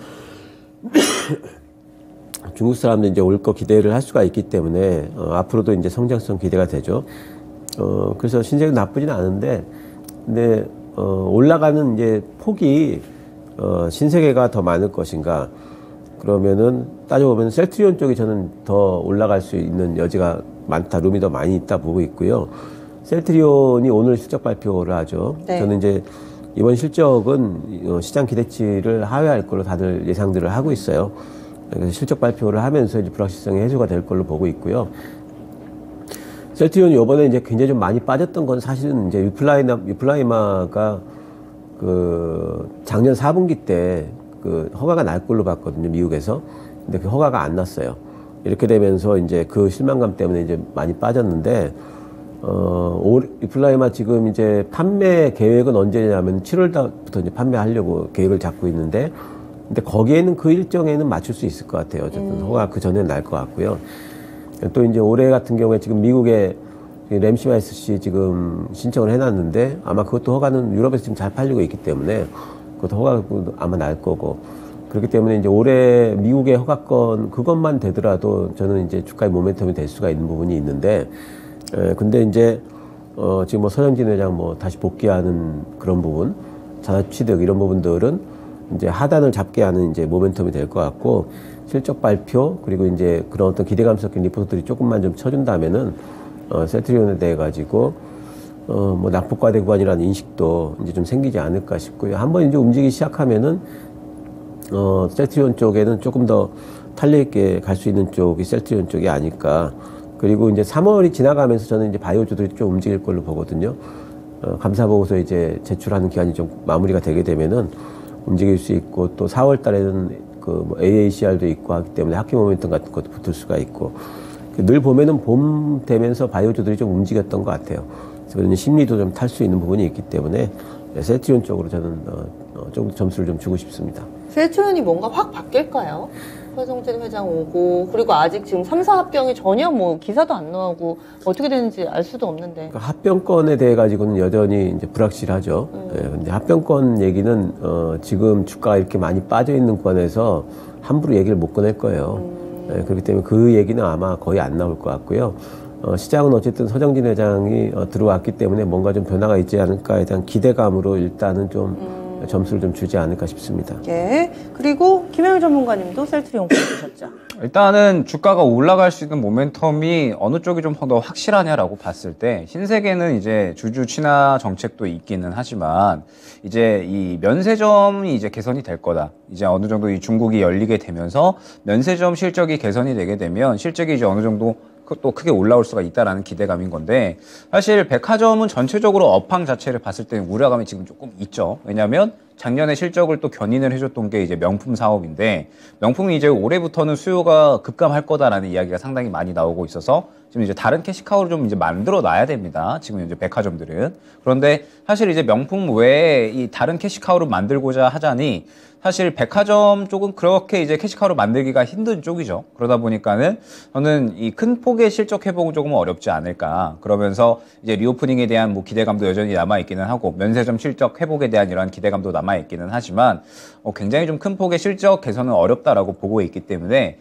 사람들이 이제 올 거 기대를 할 수가 있기 때문에 앞으로도 이제 성장성 기대가 되죠. 그래서 신세계 나쁘진 않은데, 근데 올라가는 이제 폭이 신세계가 더 많을 것인가? 그러면은 따져보면 셀트리온 쪽이 저는 더 올라갈 수 있는 여지가 많다, 룸이 더 많이 있다 보고 있고요. 셀트리온이 오늘 실적 발표를 하죠. 네. 저는 이제 이번 실적은 시장 기대치를 하회할 걸로 다들 예상들을 하고 있어요. 그래서 실적 발표를 하면서 이제 불확실성이 해소가 될 걸로 보고 있고요. 셀트리온이 이번에 이제 굉장히 좀 많이 빠졌던 건 사실은 이제 유플라이마가 그 작년 4분기 때 그 허가가 날 걸로 봤거든요, 미국에서. 근데 그 허가가 안 났어요. 이렇게 되면서 이제 그 실망감 때문에 이제 많이 빠졌는데, 유플라이마 지금 이제 판매 계획은 언제냐면 7월부터 이제 판매하려고 계획을 잡고 있는데, 근데 거기에는 그 일정에는 맞출 수 있을 것 같아요. 어쨌든 허가 그 전에 날 것 같고요. 또 이제 올해 같은 경우에 지금 미국에 램시마이스씨 지금 신청을 해놨는데 아마 그것도 허가는 유럽에서 지금 잘 팔리고 있기 때문에 그것도 허가가 아마 날 거고, 그렇기 때문에 이제 올해 미국의 허가권 그것만 되더라도 저는 이제 주가의 모멘텀이 될 수가 있는 부분이 있는데, 근데 이제 지금 뭐 서정진 회장 뭐 다시 복귀하는 그런 부분, 자사 취득 이런 부분들은 이제 하단을 잡게 하는 이제 모멘텀이 될 것 같고, 실적 발표 그리고 이제 그런 어떤 기대감 섞인 리포트들이 조금만 좀 쳐준다면은 셀트리온에 대해 가지고 뭐 낙폭과대 구간이라는 인식도 이제 좀 생기지 않을까 싶고요. 한번 이제 움직이기 시작하면은 셀트리온 쪽에는 조금 더 탄력 있게 갈 수 있는 쪽이 셀트리온 쪽이 아닐까. 그리고 이제 3월이 지나가면서 저는 이제 바이오주들이 좀 움직일 걸로 보거든요. 감사 보고서 이제 제출하는 기간이 좀 마무리가 되게 되면은 움직일 수 있고, 또 4월 달에는 그 뭐 AACR도 있고 하기 때문에 학기 모멘텀 같은 것도 붙을 수가 있고, 늘 보면은 봄 되면서 바이오주들이 좀 움직였던 것 같아요. 그래서 심리도 좀 탈 수 있는 부분이 있기 때문에 셀트리온 쪽으로 저는 좀 점수를 좀 주고 싶습니다. 셀트리온이 뭔가 확 바뀔까요? 서정진 회장 오고, 그리고 아직 지금 3사 합병이 전혀 뭐 기사도 안 나오고 어떻게 되는지 알 수도 없는데. 그러니까 합병권에 대해 가지고는 여전히 이제 불확실하죠. 예, 근데 합병권 얘기는 지금 주가가 이렇게 많이 빠져 있는 구간에서 함부로 얘기를 못 꺼낼 거예요. 예, 그렇기 때문에 그 얘기는 아마 거의 안 나올 것 같고요. 시장은 어쨌든 서정진 회장이 들어왔기 때문에 뭔가 좀 변화가 있지 않을까에 대한 기대감으로 일단은 좀 점수를 좀 주지 않을까 싶습니다. 예. 그리고 김영일 전문가님도 셀트리온 보여주셨죠. 일단은 주가가 올라갈 수 있는 모멘텀이 어느 쪽이 좀 더 확실하냐라고 봤을 때, 신세계는 이제 주주 친화 정책도 있기는 하지만 이제 이 면세점이 이제 개선이 될 거다. 이제 어느 정도 이 중국이 열리게 되면서 면세점 실적이 개선이 되게 되면 실적이 이제 어느 정도 또 크게 올라올 수가 있다라는 기대감인 건데 사실 백화점은 전체적으로 업황 자체를 봤을 때 우려감이 지금 조금 있죠. 왜냐하면 작년에 실적을 또 견인을 해줬던 게 이제 명품 사업인데 명품이 이제 올해부터는 수요가 급감할 거다라는 이야기가 상당히 많이 나오고 있어서 지금 이제 다른 캐시카우를 좀 이제 만들어 놔야 됩니다. 지금 이제 백화점들은. 그런데 사실 이제 명품 외에 이 다른 캐시카우를 만들고자 하자니 사실 백화점 쪽은 그렇게 이제 캐시카우를 만들기가 힘든 쪽이죠. 그러다 보니까는 저는 이 큰 폭의 실적 회복은 조금 어렵지 않을까. 그러면서 이제 리오프닝에 대한 뭐 기대감도 여전히 남아있기는 하고 면세점 실적 회복에 대한 이러한 기대감도 남아있기는 하지만 굉장히 좀 큰 폭의 실적 개선은 어렵다라고 보고 있기 때문에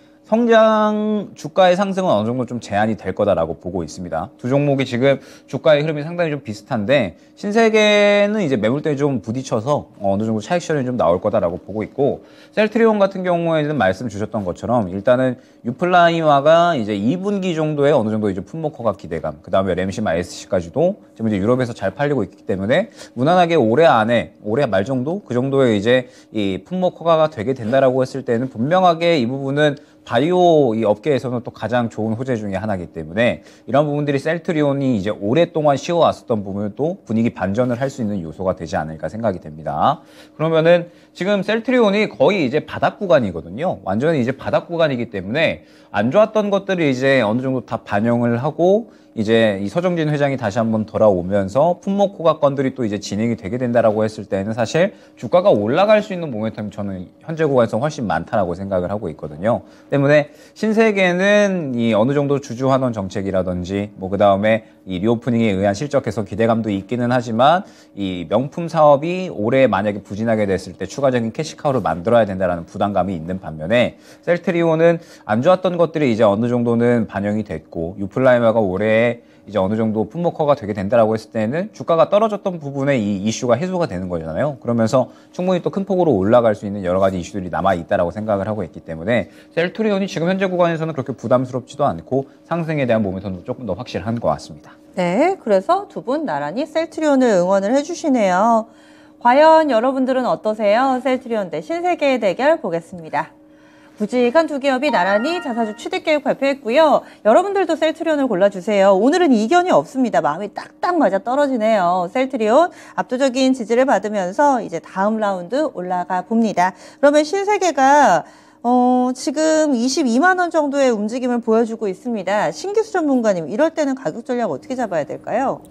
성장 주가의 상승은 어느 정도 좀 제한이 될 거다라고 보고 있습니다. 두 종목이 지금 주가의 흐름이 상당히 좀 비슷한데 신세계는 이제 매물대에 좀 부딪혀서 어느 정도 차익 실현이 좀 나올 거다라고 보고 있고 셀트리온 같은 경우에는 말씀 주셨던 것처럼 일단은 유플라이마가 이제 2분기 정도에 어느 정도 이제 품목 허가 기대감, 그 다음에 램시마 SC까지도 지금 이제 유럽에서 잘 팔리고 있기 때문에 무난하게 올해 안에 올해 말 정도 그 정도에 이제 이 품목 허가가 되게 된다라고 했을 때는 분명하게 이 부분은 바이오 이 업계에서는 또 가장 좋은 호재 중에 하나이기 때문에 이런 부분들이 셀트리온이 이제 오랫동안 쉬어왔었던 부분을 또 분위기 반전을 할 수 있는 요소가 되지 않을까 생각이 됩니다. 그러면은 지금 셀트리온이 거의 이제 바닥 구간이거든요. 완전히 이제 바닥 구간이기 때문에 안 좋았던 것들이 이제 어느 정도 다 반영을 하고 이제 이 서정진 회장이 다시 한번 돌아오면서 품목 호가 건들이 또 이제 진행이 되게 된다라고 했을 때는 사실 주가가 올라갈 수 있는 모멘텀이 저는 현재 구간에서 훨씬 많다라고 생각을 하고 있거든요. 때문에 신세계는 이 어느 정도 주주 환원 정책이라든지 뭐 그다음에 이 리오프닝에 의한 실적 개선 기대감도 있기는 하지만 이 명품 사업이 올해 만약에 부진하게 됐을 때 추가적인 캐시카우를 만들어야 된다라는 부담감이 있는 반면에 셀트리온은 안 좋았던 것들이 이제 어느 정도는 반영이 됐고 유플라이마가 올해 이제 어느 정도 품목화가 되게 된다라고 했을 때는 주가가 떨어졌던 부분에 이 이슈가 해소가 되는 거잖아요. 그러면서 충분히 또 큰 폭으로 올라갈 수 있는 여러 가지 이슈들이 남아 있다라고 생각을 하고 있기 때문에 셀트리온이 지금 현재 구간에서는 그렇게 부담스럽지도 않고 상승에 대한 모멘텀도 조금 더 확실한 것 같습니다. 네, 그래서 두 분 나란히 셀트리온을 응원을 해주시네요. 과연 여러분들은 어떠세요? 셀트리온 대 신세계의 대결 보겠습니다. 굵직한 두 기업이 나란히 자사주 취득계획 발표했고요. 여러분들도 셀트리온을 골라주세요. 오늘은 이견이 없습니다. 마음이 딱딱 맞아 떨어지네요. 셀트리온 압도적인 지지를 받으면서 이제 다음 라운드 올라가 봅니다. 그러면 신세계가 지금 22만 원 정도의 움직임을 보여주고 있습니다. 신기수 전문가님, 이럴 때는 가격 전략 어떻게 잡아야 될까요?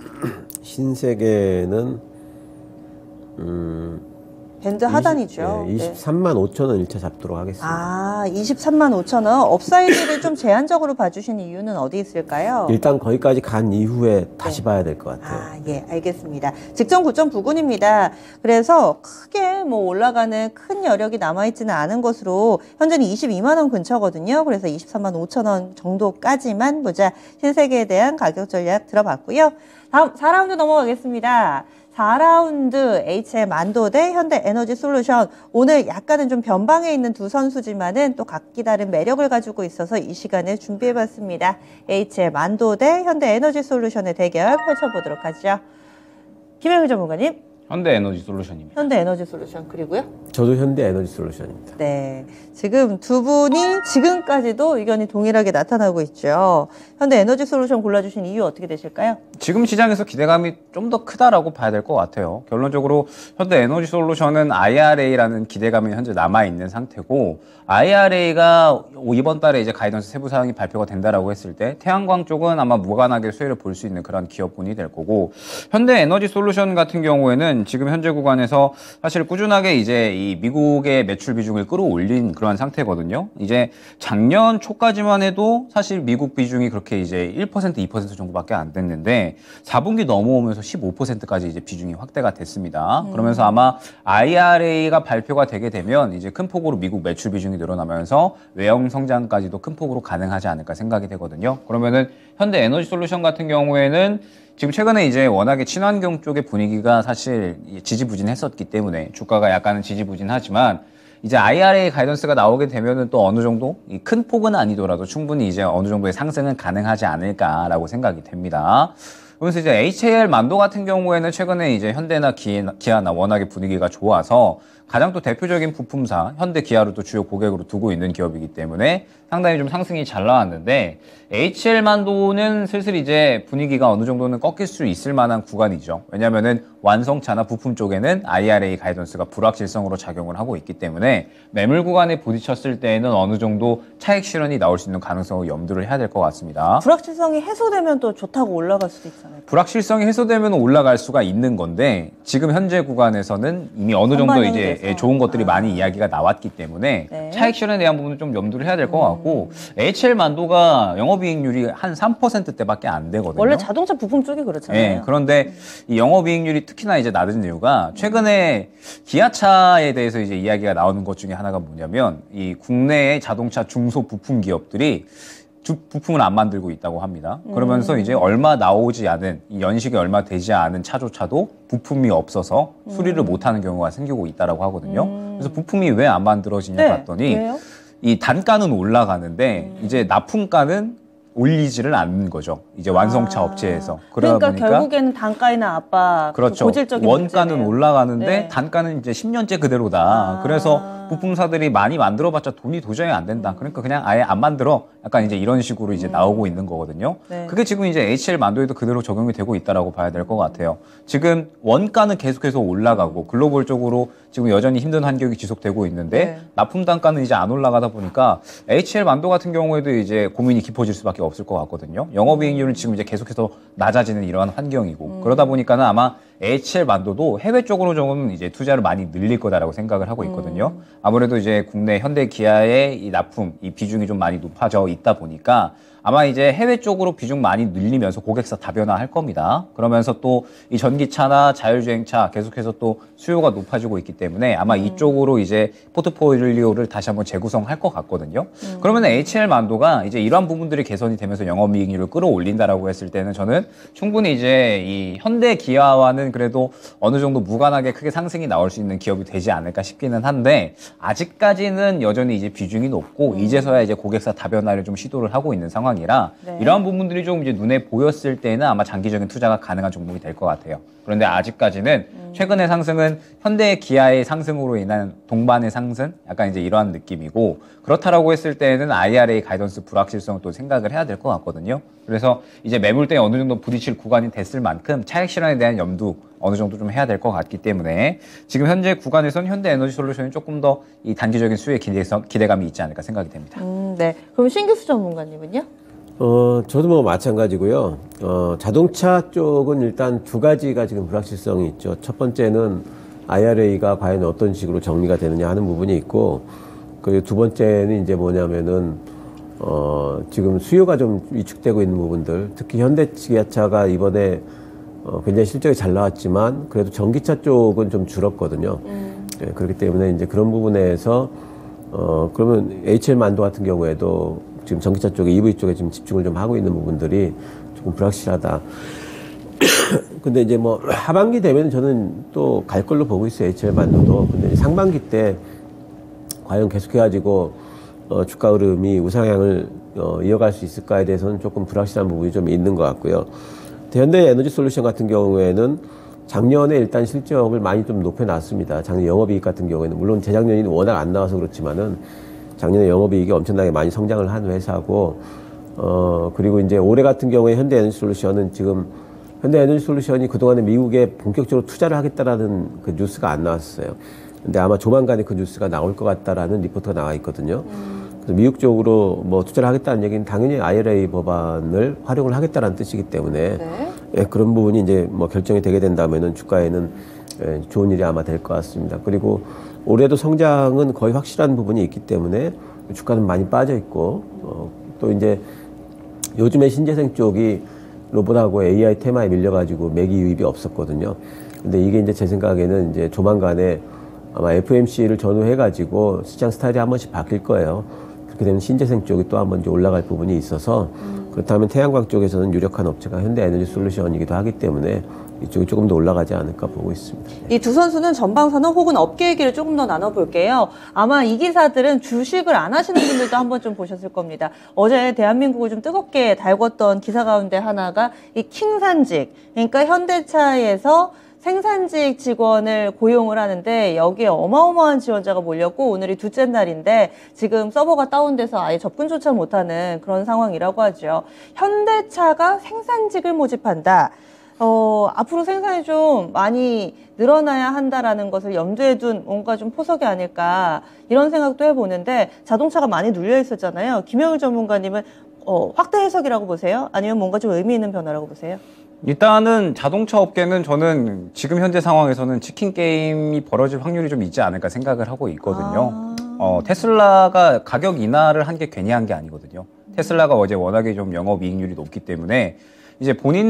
신세계는 밴드 하단이죠. 23만 5천 원 1차 잡도록 하겠습니다. 아, 23만 5천 원. 업사이드를 좀 제한적으로 봐주신 이유는 어디 있을까요? 일단 거기까지 간 이후에 다시 봐야 될 것 같아요. 아, 예, 알겠습니다. 직전 고점 부근입니다. 그래서 크게 뭐 올라가는 큰 여력이 남아있지는 않은 것으로 현재는 22만 원 근처거든요. 그래서 23만 5천 원 정도까지만 보자. 신세계에 대한 가격 전략 들어봤고요. 다음 4라운드 넘어가겠습니다. 4라운드 HL 만도 대 현대 에너지 솔루션. 오늘 약간은 좀 변방에 있는 두 선수지만은 또 각기 다른 매력을 가지고 있어서 이 시간에 준비해봤습니다. HL 만도 대 현대 에너지 솔루션의 대결 펼쳐보도록 하죠. 김영일 전문가님. 현대 에너지 솔루션입니다. 현대 에너지 솔루션 그리고요? 저도 현대 에너지 솔루션입니다. 네, 지금 두 분이 지금까지도 의견이 동일하게 나타나고 있죠. 현대 에너지 솔루션 골라주신 이유 어떻게 되실까요? 지금 시장에서 기대감이 좀 더 크다라고 봐야 될 것 같아요. 결론적으로 현대 에너지 솔루션은 IRA라는 기대감이 현재 남아있는 상태고 IRA가 이번 달에 이제 가이던스 세부 사항이 발표가 된다라고 했을 때 태양광 쪽은 아마 무관하게 수혜를 볼 수 있는 그런 기업군이 될 거고 현대 에너지 솔루션 같은 경우에는 지금 현재 구간에서 사실 꾸준하게 이제 이 미국의 매출 비중을 끌어올린 그러한 상태거든요. 이제 작년 초까지만 해도 사실 미국 비중이 그렇게 이제 1% 2% 정도밖에 안 됐는데 4분기 넘어오면서 15%까지 이제 비중이 확대가 됐습니다. 그러면서 아마 IRA가 발표가 되게 되면 이제 큰 폭으로 미국 매출 비중이 늘어나면서 외형 성장까지도 큰 폭으로 가능하지 않을까 생각이 되거든요. 그러면은 현대 에너지 솔루션 같은 경우에는 지금 최근에 이제 워낙에 친환경 쪽의 분위기가 사실 지지부진했었기 때문에 주가가 약간은 지지부진하지만 이제 IRA 가이던스가 나오게 되면은 또 어느 정도 큰 폭은 아니더라도 충분히 이제 어느 정도의 상승은 가능하지 않을까라고 생각이 됩니다. 그러면서 이제 HAL 만도 같은 경우에는 최근에 이제 현대나 기아나 워낙에 분위기가 좋아서 가장 또 대표적인 부품사 현대 기아를 또 주요 고객으로 두고 있는 기업이기 때문에 상당히 좀 상승이 잘 나왔는데 HL 만도는 슬슬 이제 분위기가 어느 정도는 꺾일 수 있을 만한 구간이죠. 왜냐면은 완성차나 부품 쪽에는 IRA 가이던스가 불확실성으로 작용을 하고 있기 때문에 매물 구간에 부딪혔을 때에는 어느 정도 차익 실현이 나올 수 있는 가능성을 염두를 해야 될 것 같습니다. 불확실성이 해소되면 또 좋다고 올라갈 수도 있잖아요. 불확실성이 해소되면 올라갈 수가 있는 건데 지금 현재 구간에서는 이미 어느 정도 이제 돼서. 좋은 것들이 많이 이야기가 나왔기 때문에 네. 차익 실현에 대한 부분은 좀 염두를 해야 될 것 같고 HL 만도가 영업이익률이 한 3%대밖에 안 되거든요. 원래 자동차 부품 쪽이 그렇잖아요. 네, 그런데 이 영업이익률이 특히나 이제 낮은 이유가 최근에 기아차에 대해서 이제 이야기가 나오는 것 중에 하나가 뭐냐면 이 국내의 자동차 중소 부품 기업들이 부품을 안 만들고 있다고 합니다. 그러면서 이제 얼마 나오지 않은, 이 연식이 얼마 되지 않은 차조차도 부품이 없어서 수리를 못하는 경우가 생기고 있다고 하거든요. 그래서 부품이 왜 안 만들어지냐 네, 봤더니 왜요? 이 단가는 올라가는데 이제 납품가는 올리지를 않는 거죠. 이제 완성차 업체에서. 그러니까 결국에는 단가에는 압박, 그렇죠. 고질적인 원가는 문제네요. 올라가는데 네. 단가는 이제 10년째 그대로다. 그래서 부품사들이 많이 만들어봤자 돈이 도저히 안 된다. 그러니까 그냥 아예 안 만들어. 약간 이제 이런 식으로 이제 나오고 있는 거거든요. 네. 그게 지금 이제 HL 만도에도 그대로 적용이 되고 있다라고 봐야 될 것 같아요. 지금 원가는 계속해서 올라가고 글로벌적으로 지금 여전히 힘든 환경이 지속되고 있는데 네. 납품 단가는 이제 안 올라가다 보니까 HL 만도 같은 경우에도 이제 고민이 깊어질 수밖에 없을 것 같거든요. 영업이익률은 지금 이제 계속해서 낮아지는 이러한 환경이고 그러다 보니까는 아마 HL 만도도 해외 쪽으로 조금 이제 투자를 많이 늘릴 거다라고 생각을 하고 있거든요. 아무래도 이제 국내 현대 기아의 이 납품, 이 비중이 좀 많이 높아져 있다 보니까 아마 이제 해외 쪽으로 비중 많이 늘리면서 고객사 다변화할 겁니다. 그러면서 또 이 전기차나 자율주행차 계속해서 또 수요가 높아지고 있기 때문에 아마 이쪽으로 이제 포트폴리오를 다시 한번 재구성할 것 같거든요. 그러면 HL 만도가 이제 이러한 부분들이 개선이 되면서 영업이익률을 끌어올린다라고 했을 때는 저는 충분히 이제 이 현대 기아와는 그래도 어느 정도 무관하게 크게 상승이 나올 수 있는 기업이 되지 않을까 싶기는 한데 아직까지는 여전히 이제 비중이 높고 이제서야 이제 고객사 다변화를 좀 시도를 하고 있는 상황이라 네. 이러한 부분들이 좀 이제 눈에 보였을 때는 아마 장기적인 투자가 가능한 종목이 될 것 같아요. 그런데 아직까지는 최근의 상승은 현대 기아의 상승으로 인한 동반의 상승? 약간 이제 이러한 느낌이고 그렇다라고 했을 때는 IRA 가이던스 불확실성을 또 생각을 해야 될 것 같거든요. 그래서 이제 매물대에 어느 정도 부딪힐 구간이 됐을 만큼 차익 실현에 대한 염두 어느 정도 좀 해야 될 것 같기 때문에 지금 현재 구간에서는 현대에너지솔루션이 조금 더 이 단기적인 수요에 기대감이 있지 않을까 생각이 됩니다. 네. 그럼 신규수 전문가님은요? 저도 뭐 마찬가지고요. 자동차 쪽은 일단 두 가지가 지금 불확실성이 있죠. 첫 번째는 IRA가 과연 어떤 식으로 정리가 되느냐 하는 부분이 있고, 그리고 두 번째는 이제 뭐냐면은, 지금 수요가 좀 위축되고 있는 부분들, 특히 현대기아차가 이번에 굉장히 실적이 잘 나왔지만, 그래도 전기차 쪽은 좀 줄었거든요. 네, 그렇기 때문에 이제 그런 부분에서, 그러면 HL 만도 같은 경우에도 지금 전기차 쪽에 EV 쪽에 지금 집중을 좀 하고 있는 부분들이 조금 불확실하다. 근데 이제 뭐 하반기 되면 저는 또 갈 걸로 보고 있어요. HL 만도도. 근데 이제 상반기 때 과연 계속해가지고 주가 흐름이 우상향을 이어갈 수 있을까에 대해서는 조금 불확실한 부분이 좀 있는 것 같고요. 현대에너지솔루션 같은 경우에는 작년에 일단 실적을 많이 좀 높여놨습니다. 작년 영업이익 같은 경우에는 물론 재작년이 워낙 안 나와서 그렇지만은 작년에 영업이익이 엄청나게 많이 성장을 한 회사고, 그리고 이제 올해 같은 경우에 현대에너지솔루션은 지금 현대에너지솔루션이 그동안에 미국에 본격적으로 투자를 하겠다라는 그 뉴스가 안 나왔어요. 근데 아마 조만간에 그 뉴스가 나올 것 같다라는 리포트가 나와 있거든요. 그래서 미국 쪽으로 뭐 투자를 하겠다는 얘기는 당연히 IRA 법안을 활용을 하겠다라는 뜻이기 때문에 네. 예, 그런 부분이 이제 뭐 결정이 되게 된다면은 주가에는 좋은 일이 아마 될 것 같습니다. 그리고 올해도 성장은 거의 확실한 부분이 있기 때문에 주가는 많이 빠져 있고, 또 이제 요즘에 신재생 쪽이 로봇하고 AI 테마에 밀려가지고 매기 유입이 없었거든요. 근데 이게 이제 제 생각에는 이제 조만간에 아마 FMC를 전후해가지고 시장 스타일이 한 번씩 바뀔 거예요. 그렇게 되면 신재생 쪽이 또 한 번 이제 올라갈 부분이 있어서, 그렇다면 태양광 쪽에서는 유력한 업체가 현대에너지솔루션이기도 하기 때문에 이쪽이 조금 더 올라가지 않을까 보고 있습니다. 이 두 선수는 전방산업 혹은 업계 얘기를 조금 더 나눠볼게요. 아마 이 기사들은 주식을 안 하시는 분들도 한번 좀 보셨을 겁니다. 어제 대한민국을 좀 뜨겁게 달궜던 기사 가운데 하나가 이 킹산직, 그러니까 현대차에서 생산직 직원을 고용을 하는데 여기에 어마어마한 지원자가 몰렸고 오늘이 둘째 날인데 지금 서버가 다운돼서 아예 접근조차 못하는 그런 상황이라고 하죠. 현대차가 생산직을 모집한다. 앞으로 생산이 좀 많이 늘어나야 한다라는 것을 염두에 둔 뭔가 좀 포석이 아닐까 이런 생각도 해보는데 자동차가 많이 눌려 있었잖아요. 김영일 전문가님은 확대 해석이라고 보세요? 아니면 뭔가 좀 의미 있는 변화라고 보세요? 일단은 자동차 업계는 저는 지금 현재 상황에서는 치킨 게임이 벌어질 확률이 좀 있지 않을까 생각을 하고 있거든요. 테슬라가 가격 인하를 한 게 괜히 한 게 아니거든요. 테슬라가 어제 워낙에 좀 영업이익률이 높기 때문에 이제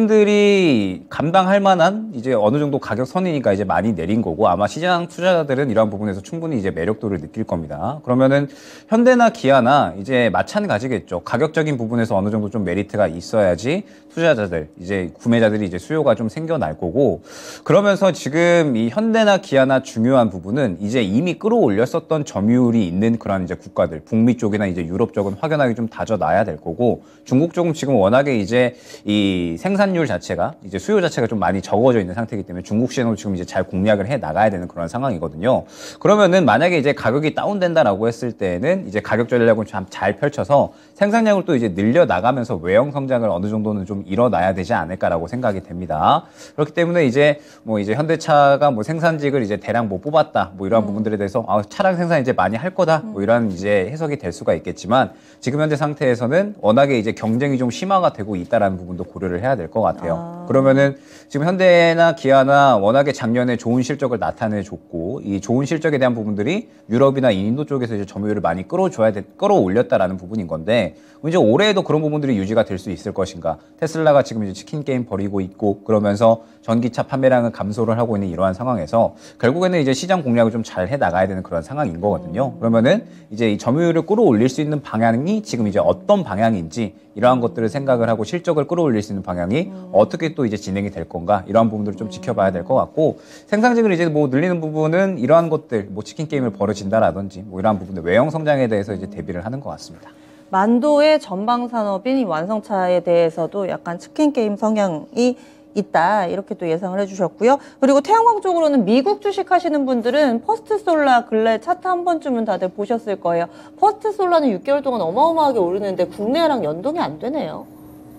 본인들이 감당할 만한 이제 어느 정도 가격 선이니까 이제 많이 내린 거고 아마 시장 투자자들은 이러한 부분에서 충분히 이제 매력도를 느낄 겁니다. 그러면은 현대나 기아나 이제 마찬가지겠죠. 가격적인 부분에서 어느 정도 좀 메리트가 있어야지 투자자들 이제 구매자들이 이제 수요가 좀 생겨날 거고 그러면서 지금 이 현대나 기아나 중요한 부분은 이제 이미 끌어올렸었던 점유율이 있는 그런 이제 국가들 북미 쪽이나 이제 유럽 쪽은 확연하게 좀 다져놔야 될 거고 중국 쪽은 지금 워낙에 이제 이 생산률 자체가 이제 수요 자체가 좀 많이 적어져 있는 상태이기 때문에 중국 시장으로 지금 이제 잘 공략을 해 나가야 되는 그런 상황이거든요. 그러면은 만약에 이제 가격이 다운된다라고 했을 때는 이제 가격 전략을 참 잘 펼쳐서 생산량을 또 이제 늘려 나가면서 외형 성장을 어느 정도는 좀 일어나야 되지 않을까라고 생각이 됩니다. 그렇기 때문에 이제 뭐 이제 현대차가 뭐 생산직을 이제 대량 못 뽑았다 뭐 이러한 부분들에 대해서 차량 생산 이제 많이 할 거다 뭐 이런 이제 해석이 될 수가 있겠지만 지금 현재 상태에서는 워낙에 이제 경쟁이 좀 심화가 되고 있다라는 부분도 고려를 해야 될 것 같아요. 그러면은 지금 현대나 기아나 워낙에 작년에 좋은 실적을 나타내줬고 이 좋은 실적에 대한 부분들이 유럽이나 인도 쪽에서 이제 점유율을 많이 끌어올렸다라는 부분인 건데 이제 올해에도 그런 부분들이 유지가 될 수 있을 것인가? 테슬라가 지금 이제 치킨 게임 벌이고 있고 그러면서 전기차 판매량은 감소를 하고 있는 이러한 상황에서 결국에는 이제 시장 공략을 좀 잘 해 나가야 되는 그런 상황인 거거든요. 그러면은 이제 이 점유율을 끌어올릴 수 있는 방향이 지금 이제 어떤 방향인지 이러한 것들을 생각을 하고 실적을 끌어올릴 수 있는 방향이 어떻게 또 이제 진행이 될 건가 이러한 부분들을 좀 지켜봐야 될 것 같고 생산직을 이제 뭐 늘리는 부분은 이러한 것들 뭐 치킨 게임을 벌어진다라든지 뭐 이러한 부분들 외형 성장에 대해서 이제 대비를 하는 것 같습니다. 만도의 전방 산업인 이 완성차에 대해서도 약간 치킨 게임 성향이 있다 이렇게 또 예상을 해주셨고요. 그리고 태양광 쪽으로는 미국 주식 하시는 분들은 퍼스트솔라 근래 차트 한 번쯤은 다들 보셨을 거예요. 퍼스트솔라는 6개월 동안 어마어마하게 오르는데 국내랑 연동이 안 되네요.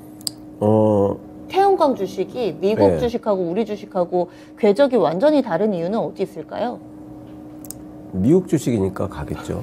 태양광 주식이 미국 네. 주식하고 우리 주식하고 궤적이 완전히 다른 이유는 어디 있을까요? 미국 주식이니까 가겠죠.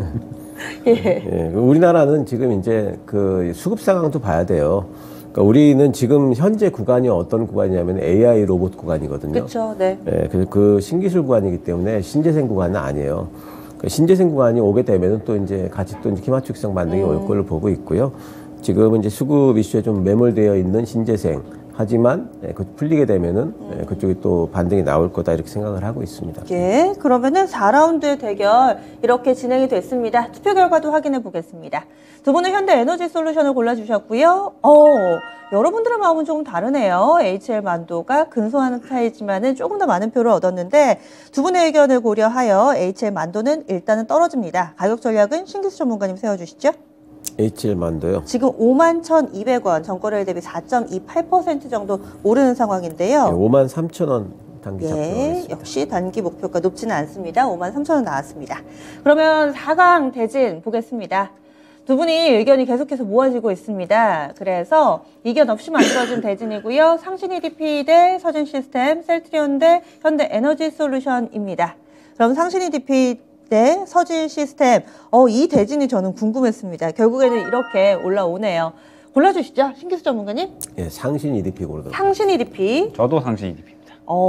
예. 예, 우리나라는 지금 이제 그 수급 상황도 봐야 돼요. 그러니까 우리는 지금 현재 구간이 어떤 구간이냐면 AI 로봇 구간이거든요. 그렇죠. 네. 예, 그래서 그 신기술 구간이기 때문에 신재생 구간은 아니에요. 그 신재생 구간이 오게 되면은 또 이제 같이 또 이제 기맞축성 반등이 올 걸로 보고 있고요. 지금은 이제 수급 이슈에 좀 매몰되어 있는 신재생. 하지만 그 풀리게 되면은 그쪽이 또 반등이 나올 거다 이렇게 생각을 하고 있습니다. 예, 그러면은 4라운드의 대결 이렇게 진행이 됐습니다. 투표 결과도 확인해 보겠습니다. 두 분은 현대 에너지 솔루션을 골라주셨고요. 여러분들의 마음은 조금 다르네요. HL 만도가 근소한 차이지만은 조금 더 많은 표를 얻었는데 두 분의 의견을 고려하여 HL 만도는 일단은 떨어집니다. 가격 전략은 신기수 전문가님 세워주시죠. HL 만도요. 지금 51,200원, 전거래일 대비 4.28% 정도 오르는 상황인데요. 53,000원 단기 예, 잡혀가겠습니다. 역시 단기 목표가 높지는 않습니다. 53,000원 나왔습니다. 그러면 4강 대진 보겠습니다. 두 분이 의견이 계속해서 모아지고 있습니다. 그래서 이견 없이 만들어진 대진이고요. 상신 EDP 대 서진 시스템, 셀트리온 대 현대 에너지 솔루션입니다. 그럼 상신 EDP 대 서진 시스템, 이 대진이 저는 궁금했습니다. 결국에는 이렇게 올라오네요. 골라주시죠, 신기수 전문가님. 예, 상신 EDP 고르도록. 상신 EDP. 저도 상신 EDP입니다.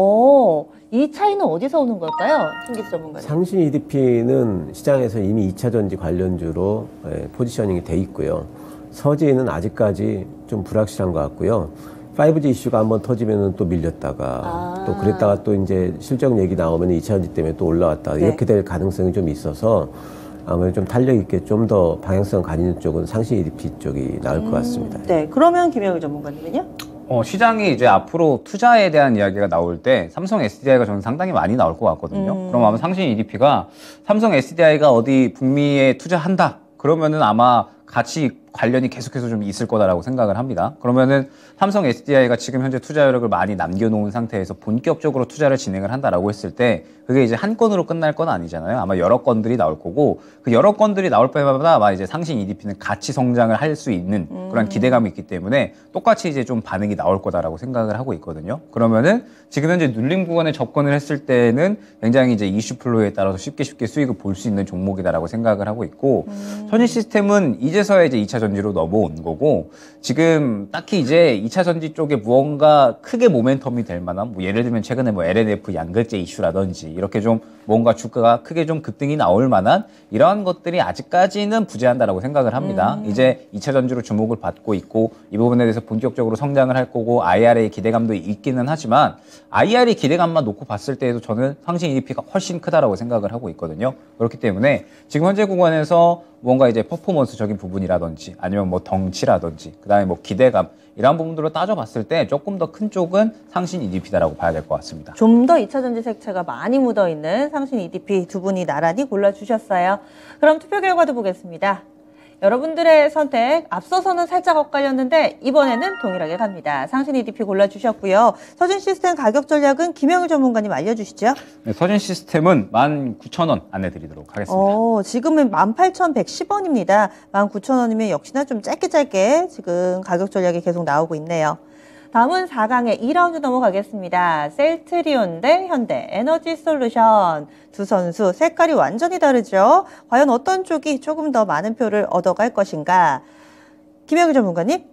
이 차이는 어디서 오는 걸까요, 신기수 전문가님? 상신 EDP는 시장에서 이미 2차 전지 관련주로 포지셔닝이 돼 있고요. 서진은 아직까지 좀 불확실한 것 같고요. 5G 이슈가 한번 터지면 또 밀렸다가 또 그랬다가 또 이제 실적 얘기 나오면 2차 전지 때문에 또 올라왔다. 네. 이렇게 될 가능성이 좀 있어서 아무래도 좀 탄력 있게 좀 더 방향성 가지는 쪽은 상신 EDP 쪽이 나을 것 같습니다. 네, 그러면 김영일 전문가님은요? 시장이 이제 앞으로 투자에 대한 이야기가 나올 때 삼성 SDI가 저는 상당히 많이 나올 것 같거든요. 그럼 아마 상신 EDP가 삼성 SDI가 어디 북미에 투자한다. 그러면은 아마 같이 관련이 계속해서 좀 있을 거다라고 생각을 합니다. 그러면은 삼성 SDI가 지금 현재 투자 여력을 많이 남겨놓은 상태에서 본격적으로 투자를 진행을 한다라고 했을 때 그게 이제 한 건으로 끝날 건 아니잖아요. 아마 여러 건들이 나올 거고 그 여러 건들이 나올 때마다 아마 이제 상신 EDP는 같이 성장을 할 수 있는 그런 기대감이 있기 때문에 똑같이 이제 좀 반응이 나올 거다라고 생각을 하고 있거든요. 그러면은 지금 현재 눌림 구간에 접근을 했을 때는 굉장히 이제 이슈 플로우에 따라서 쉽게 수익을 볼 수 있는 종목이다라고 생각을 하고 있고 선진 시스템은 이제서야 이제 2차 전지로 넘어온 거고 지금 딱히 이제 2차 전지 쪽에 무언가 크게 모멘텀이 될 만한 뭐 예를 들면 최근에 뭐 LNF 양극재 이슈라든지 이렇게 좀 뭔가 주가가 크게 좀 급등이 나올 만한 이러한 것들이 아직까지는 부재한다라고 생각을 합니다. 이제 2차 전지로 주목을 받고 있고 이 부분에 대해서 본격적으로 성장을 할 거고 IRA 기대감도 있기는 하지만 IRA 기대감만 놓고 봤을 때에도 저는 상신 EDP가 훨씬 크다라고 생각을 하고 있거든요. 그렇기 때문에 지금 현재 구간에서 뭔가 이제 퍼포먼스적인 부분이라든지 아니면 뭐 덩치라든지 그다음에 뭐 기대감 이런 부분들로 따져봤을 때 조금 더 큰 쪽은 상신 EDP다라고 봐야 될 것 같습니다. 좀 더 2차 전지 색채가 많이 묻어있는 상신 EDP 두 분이 나란히 골라주셨어요. 그럼 투표 결과도 보겠습니다. 여러분들의 선택 앞서서는 살짝 엇갈렸는데 이번에는 동일하게 갑니다. 상신 EDP 골라주셨고요. 서진 시스템 가격 전략은 김영일 전문가님 알려주시죠. 네, 서진 시스템은 19,000원 안내드리도록 하겠습니다. 지금은 18,110원입니다. 19,000원이면 역시나 좀 짧게 지금 가격 전략이 계속 나오고 있네요. 다음은 4강의 2라운드 넘어가겠습니다. 셀트리온 대 현대 에너지솔루션 두 선수 색깔이 완전히 다르죠. 과연 어떤 쪽이 조금 더 많은 표를 얻어갈 것인가. 김영일 전문가님.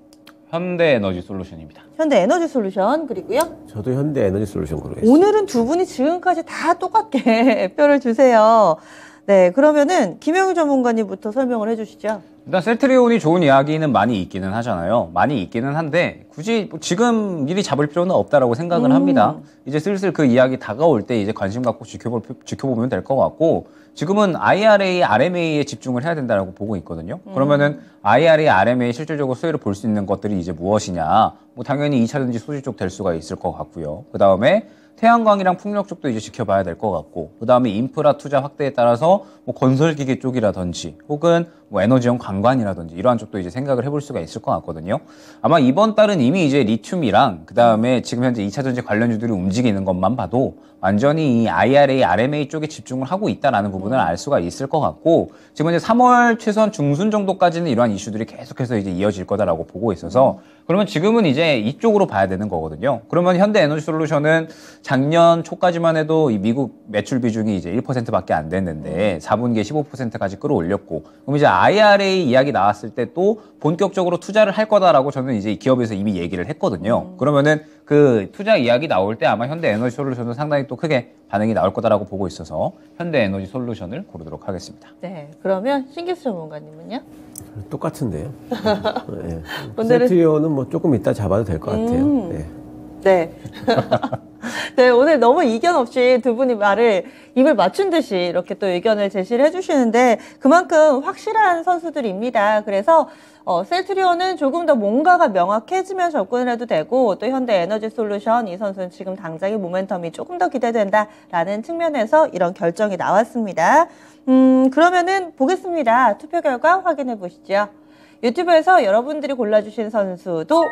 현대에너지솔루션입니다. 현대에너지솔루션 그리고요. 저도 현대에너지솔루션 고르겠습니다. 오늘은 두 분이 지금까지 다 똑같게 표를 주세요. 네, 그러면은 김영일 전문가님부터 설명을 해주시죠. 일단 셀트리온이 좋은 이야기는 많이 있기는 하잖아요. 많이 있기는 한데 굳이 뭐 지금 미리 잡을 필요는 없다라고 생각을 합니다. 이제 슬슬 그 이야기 다가올 때 이제 관심 갖고 지켜보면 될 것 같고 지금은 IRA, RMA에 집중을 해야 된다라고 보고 있거든요. 그러면은 IRA, RMA 실질적으로 수혜를 볼 수 있는 것들이 이제 무엇이냐? 뭐 당연히 2차전지 소재 쪽 될 수가 있을 것 같고요. 그 다음에 태양광이랑 풍력 쪽도 이제 지켜봐야 될 것 같고 그 다음에 인프라 투자 확대에 따라서 뭐 건설기계 쪽이라든지 혹은 뭐 에너지형 관광이라든지 이러한 쪽도 이제 생각을 해볼 수가 있을 것 같거든요. 아마 이번 달은 이미 이제 리튬이랑 그 다음에 지금 현재 2차전지 관련주들이 움직이는 것만 봐도 완전히 이 IRA, RMA 쪽에 집중을 하고 있다라는 부분을 알 수가 있을 것 같고 지금 이제 3월 최소한 중순 정도까지는 이러한 이슈들이 계속해서 이제 이어질 거다라고 보고 있어서 그러면 지금은 이제 이쪽으로 봐야 되는 거거든요. 그러면 현대에너지솔루션은 작년 초까지만 해도 이 미국 매출 비중이 이제 1%밖에 안 됐는데 4분기에 15%까지 끌어올렸고 그럼 이제 IRA 이야기 나왔을 때 또 본격적으로 투자를 할 거다라고 저는 이제 기업에서 이미 얘기를 했거든요. 그러면은 그 투자 이야기 나올 때 아마 현대에너지솔루션은 상당히 또 크게 반응이 나올 거다라고 보고 있어서 현대에너지솔루션을 고르도록 하겠습니다. 네, 그러면 신기수 전문가님은요? 똑같은데요. 네. 오늘은- 셀트리온은 뭐 조금 이따 잡아도 될 것 같아요. 네. 네. 네, 오늘 너무 이견 없이 두 분이 말을 입을 맞춘 듯이 이렇게 또 의견을 제시를 해주시는데 그만큼 확실한 선수들입니다. 그래서 셀트리온은 조금 더 뭔가가 명확해지면 접근을 해도 되고 또 현대에너지솔루션 이 선수는 지금 당장의 모멘텀이 조금 더 기대된다라는 측면에서 이런 결정이 나왔습니다. 그러면은 보겠습니다. 투표 결과 확인해 보시죠. 유튜브에서 여러분들이 골라주신 선수도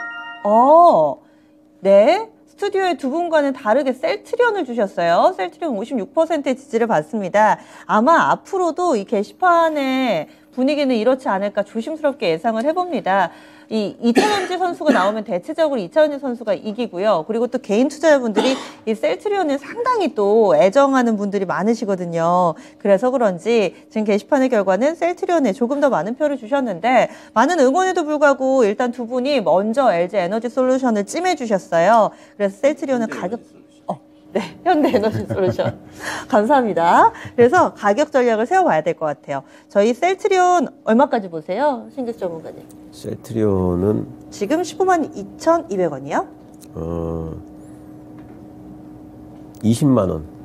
네. 스튜디오의 두 분과는 다르게 셀트리온을 주셨어요. 셀트리온 56%의 지지를 받습니다. 아마 앞으로도 이 게시판의 분위기는 이렇지 않을까 조심스럽게 예상을 해봅니다. 이 2차전지 선수가 나오면 대체적으로 2차전지 선수가 이기고요. 그리고 또 개인 투자자분들이 이 셀트리온을 상당히 또 애정하는 분들이 많으시거든요. 그래서 그런지 지금 게시판의 결과는 셀트리온에 조금 더 많은 표를 주셨는데 많은 응원에도 불구하고 일단 두 분이 먼저 LG 에너지 솔루션을 찜해주셨어요. 그래서 셀트리온은 가격 네, 현대에너지솔루션. 감사합니다. 그래서 가격 전략을 세워봐야 될 것 같아요. 저희 셀트리온 얼마까지 보세요? 신규 전문가님. 셀트리온은 지금 152,200원이요? 20만 원.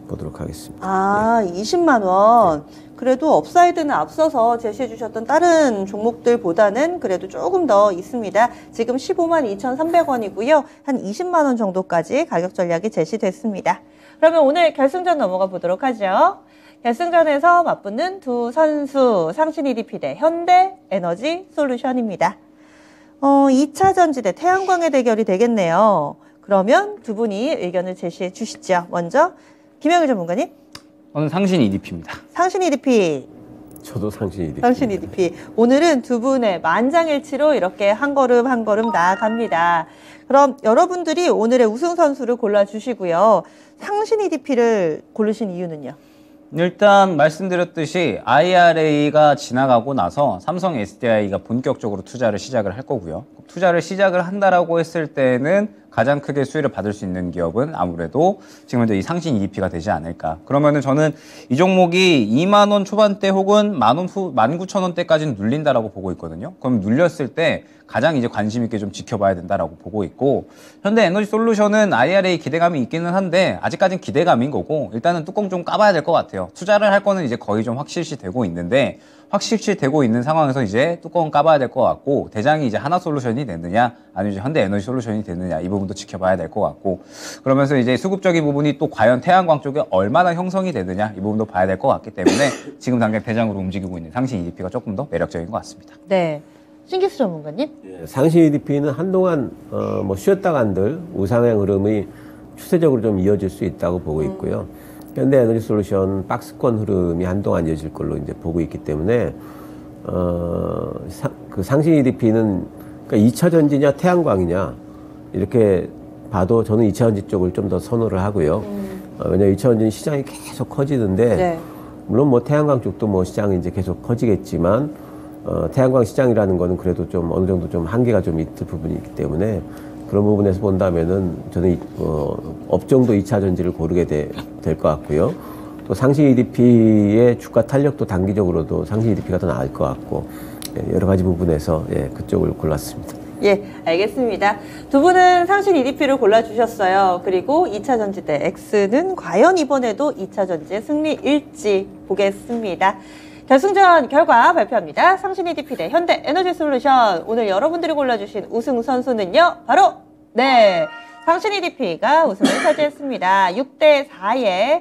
보도록 하겠습니다. 아, 20만 원. 그래도 업사이드는 앞서서 제시해 주셨던 다른 종목들보다는 그래도 조금 더 있습니다. 지금 15만 2,300원이고요. 한 20만 원 정도까지 가격 전략이 제시됐습니다. 그러면 오늘 결승전 넘어가 보도록 하죠. 결승전에서 맞붙는 두 선수, 상신 EDP 대 현대 에너지 솔루션입니다. 2차 전지대 태양광의 대결이 되겠네요. 그러면 두 분이 의견을 제시해 주시죠. 먼저 김영일 전문가님. 저는 상신 EDP입니다. 상신 EDP. 저도 상신 EDP. 상신 EDP. 오늘은 두 분의 만장일치로 이렇게 한 걸음 한 걸음 나아갑니다. 그럼 여러분들이 오늘의 우승 선수를 골라주시고요. 상신 EDP를 고르신 이유는요? 일단 말씀드렸듯이 IRA가 지나가고 나서 삼성 SDI가 본격적으로 투자를 시작을 할 거고요. 투자를 시작을 한다라고 했을 때는 가장 크게 수혜를 받을 수 있는 기업은 아무래도 지금 현재 이 상신 EDP가 되지 않을까. 그러면은 저는 이 종목이 2만 원 초반대 혹은 19,000원대까지는 눌린다라고 보고 있거든요. 그럼 눌렸을 때 가장 이제 관심 있게 좀 지켜봐야 된다라고 보고 있고, 현대 에너지 솔루션은 IRA 기대감이 있기는 한데 아직까지는 기대감인 거고, 일단은 뚜껑 좀 까봐야 될 것 같아요. 투자를 할 거는 이제 거의 좀 확실시 되고 있는데, 확실시 되고 있는 상황에서 이제 뚜껑 까봐야 될 것 같고, 대장이 이제 하나솔루션이 됐느냐 아니면 이제 현대 에너지 솔루션이 됐느냐, 이 부분도 지켜봐야 될 것 같고, 그러면서 이제 수급적인 부분이 또 과연 태양광 쪽에 얼마나 형성이 되느냐, 이 부분도 봐야 될 것 같기 때문에 지금 당장 대장으로 움직이고 있는 상신 EDP가 조금 더 매력적인 것 같습니다. 네. 신기수 전문가님. 예, 상신 EDP는 한동안 뭐 쉬었다가 한들 우상향 흐름이 추세적으로 좀 이어질 수 있다고 보고 있고요. 현대 에너지 솔루션 박스권 흐름이 한동안 이어질 걸로 이제 보고 있기 때문에 그 상신 EDP는 그러니까 2차 전지냐 태양광이냐 이렇게 봐도 저는 2차 전지 쪽을 좀 더 선호를 하고요. 왜냐하면 2차 전지는 시장이 계속 커지는데 네. 물론 뭐 태양광 쪽도 뭐 시장이 이제 계속 커지겠지만 태양광 시장이라는 거는 그래도 좀 어느 정도 좀 한계가 좀 있을 부분이 있기 때문에 그런 부분에서 본다면은 저는 업종도 2차 전지를 고르게 될 것 같고요. 또 상신 EDP의 주가 탄력도 단기적으로도 상신 EDP가 더 나을 것 같고, 여러 가지 부분에서 그쪽을 골랐습니다. 예, 알겠습니다. 두 분은 상신 EDP를 골라주셨어요. 그리고 2차 전지대 X는 과연 이번에도 2차 전지의 승리일지 보겠습니다. 결승전 결과 발표합니다. 상신 EDP 대 현대 에너지 솔루션. 오늘 여러분들이 골라주신 우승 선수는요, 바로, 네, 상신 EDP가 우승을 차지했습니다. 6대4의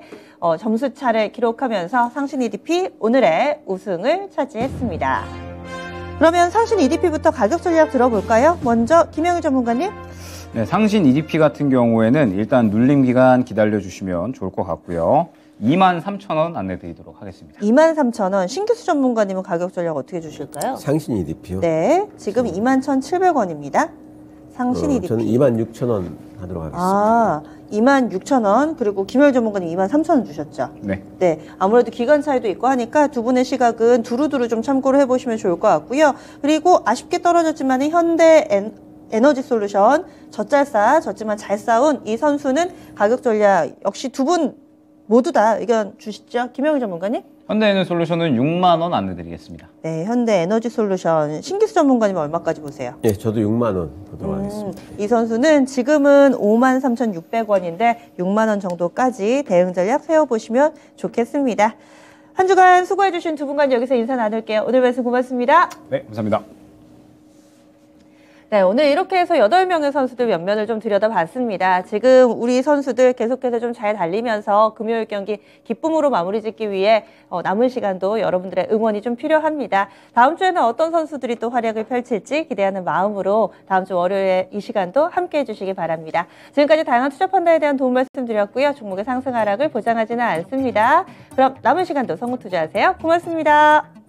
점수차를 기록하면서 상신 EDP 오늘의 우승을 차지했습니다. 그러면 상신 EDP부터 가격 전략 들어볼까요? 먼저 김영일 전문가님. 네, 상신 EDP 같은 경우에는 일단 눌림 기간 기다려주시면 좋을 것 같고요. 23,000원 안내드리도록 하겠습니다. 23,000원. 신규수 전문가님은 가격 전략 어떻게 주실까요? 상신 EDP요? 네, 지금 21,700원입니다. 상신 EDP. 저는 26,000원 하도록 하겠습니다. 아, 26,000원. 그리고 김열 전문가님 23,000원 주셨죠? 네. 네, 아무래도 기간 차이도 있고 하니까 두 분의 시각은 두루두루 좀 참고를 해보시면 좋을 것 같고요. 그리고 아쉽게 떨어졌지만 현대 에너지 솔루션 졌지만 잘 싸운 이 선수는 가격 전략 역시 두 분 모두 다 의견 주시죠. 김영일 전문가님. 현대 에너지 솔루션은 6만 원 안내드리겠습니다. 네, 현대 에너지 솔루션 신기수 전문가님 얼마까지 보세요? 예, 저도 6만 원 보도록 하겠습니다. 이 선수는 지금은 53,600원인데 6만 원 정도까지 대응 전략 세워보시면 좋겠습니다. 한 주간 수고해주신 두 분과 여기서 인사 나눌게요. 오늘 말씀 고맙습니다. 네, 감사합니다. 네, 오늘 이렇게 해서 8명의 선수들 면면을 좀 들여다봤습니다. 지금 우리 선수들 계속해서 좀 잘 달리면서 금요일 경기 기쁨으로 마무리 짓기 위해 남은 시간도 여러분들의 응원이 좀 필요합니다. 다음 주에는 어떤 선수들이 또 활약을 펼칠지 기대하는 마음으로 다음 주 월요일에 이 시간도 함께해 주시기 바랍니다. 지금까지 다양한 투자 펀드에 대한 도움 말씀드렸고요. 종목의 상승 하락을 보장하지는 않습니다. 그럼 남은 시간도 성공 투자하세요. 고맙습니다.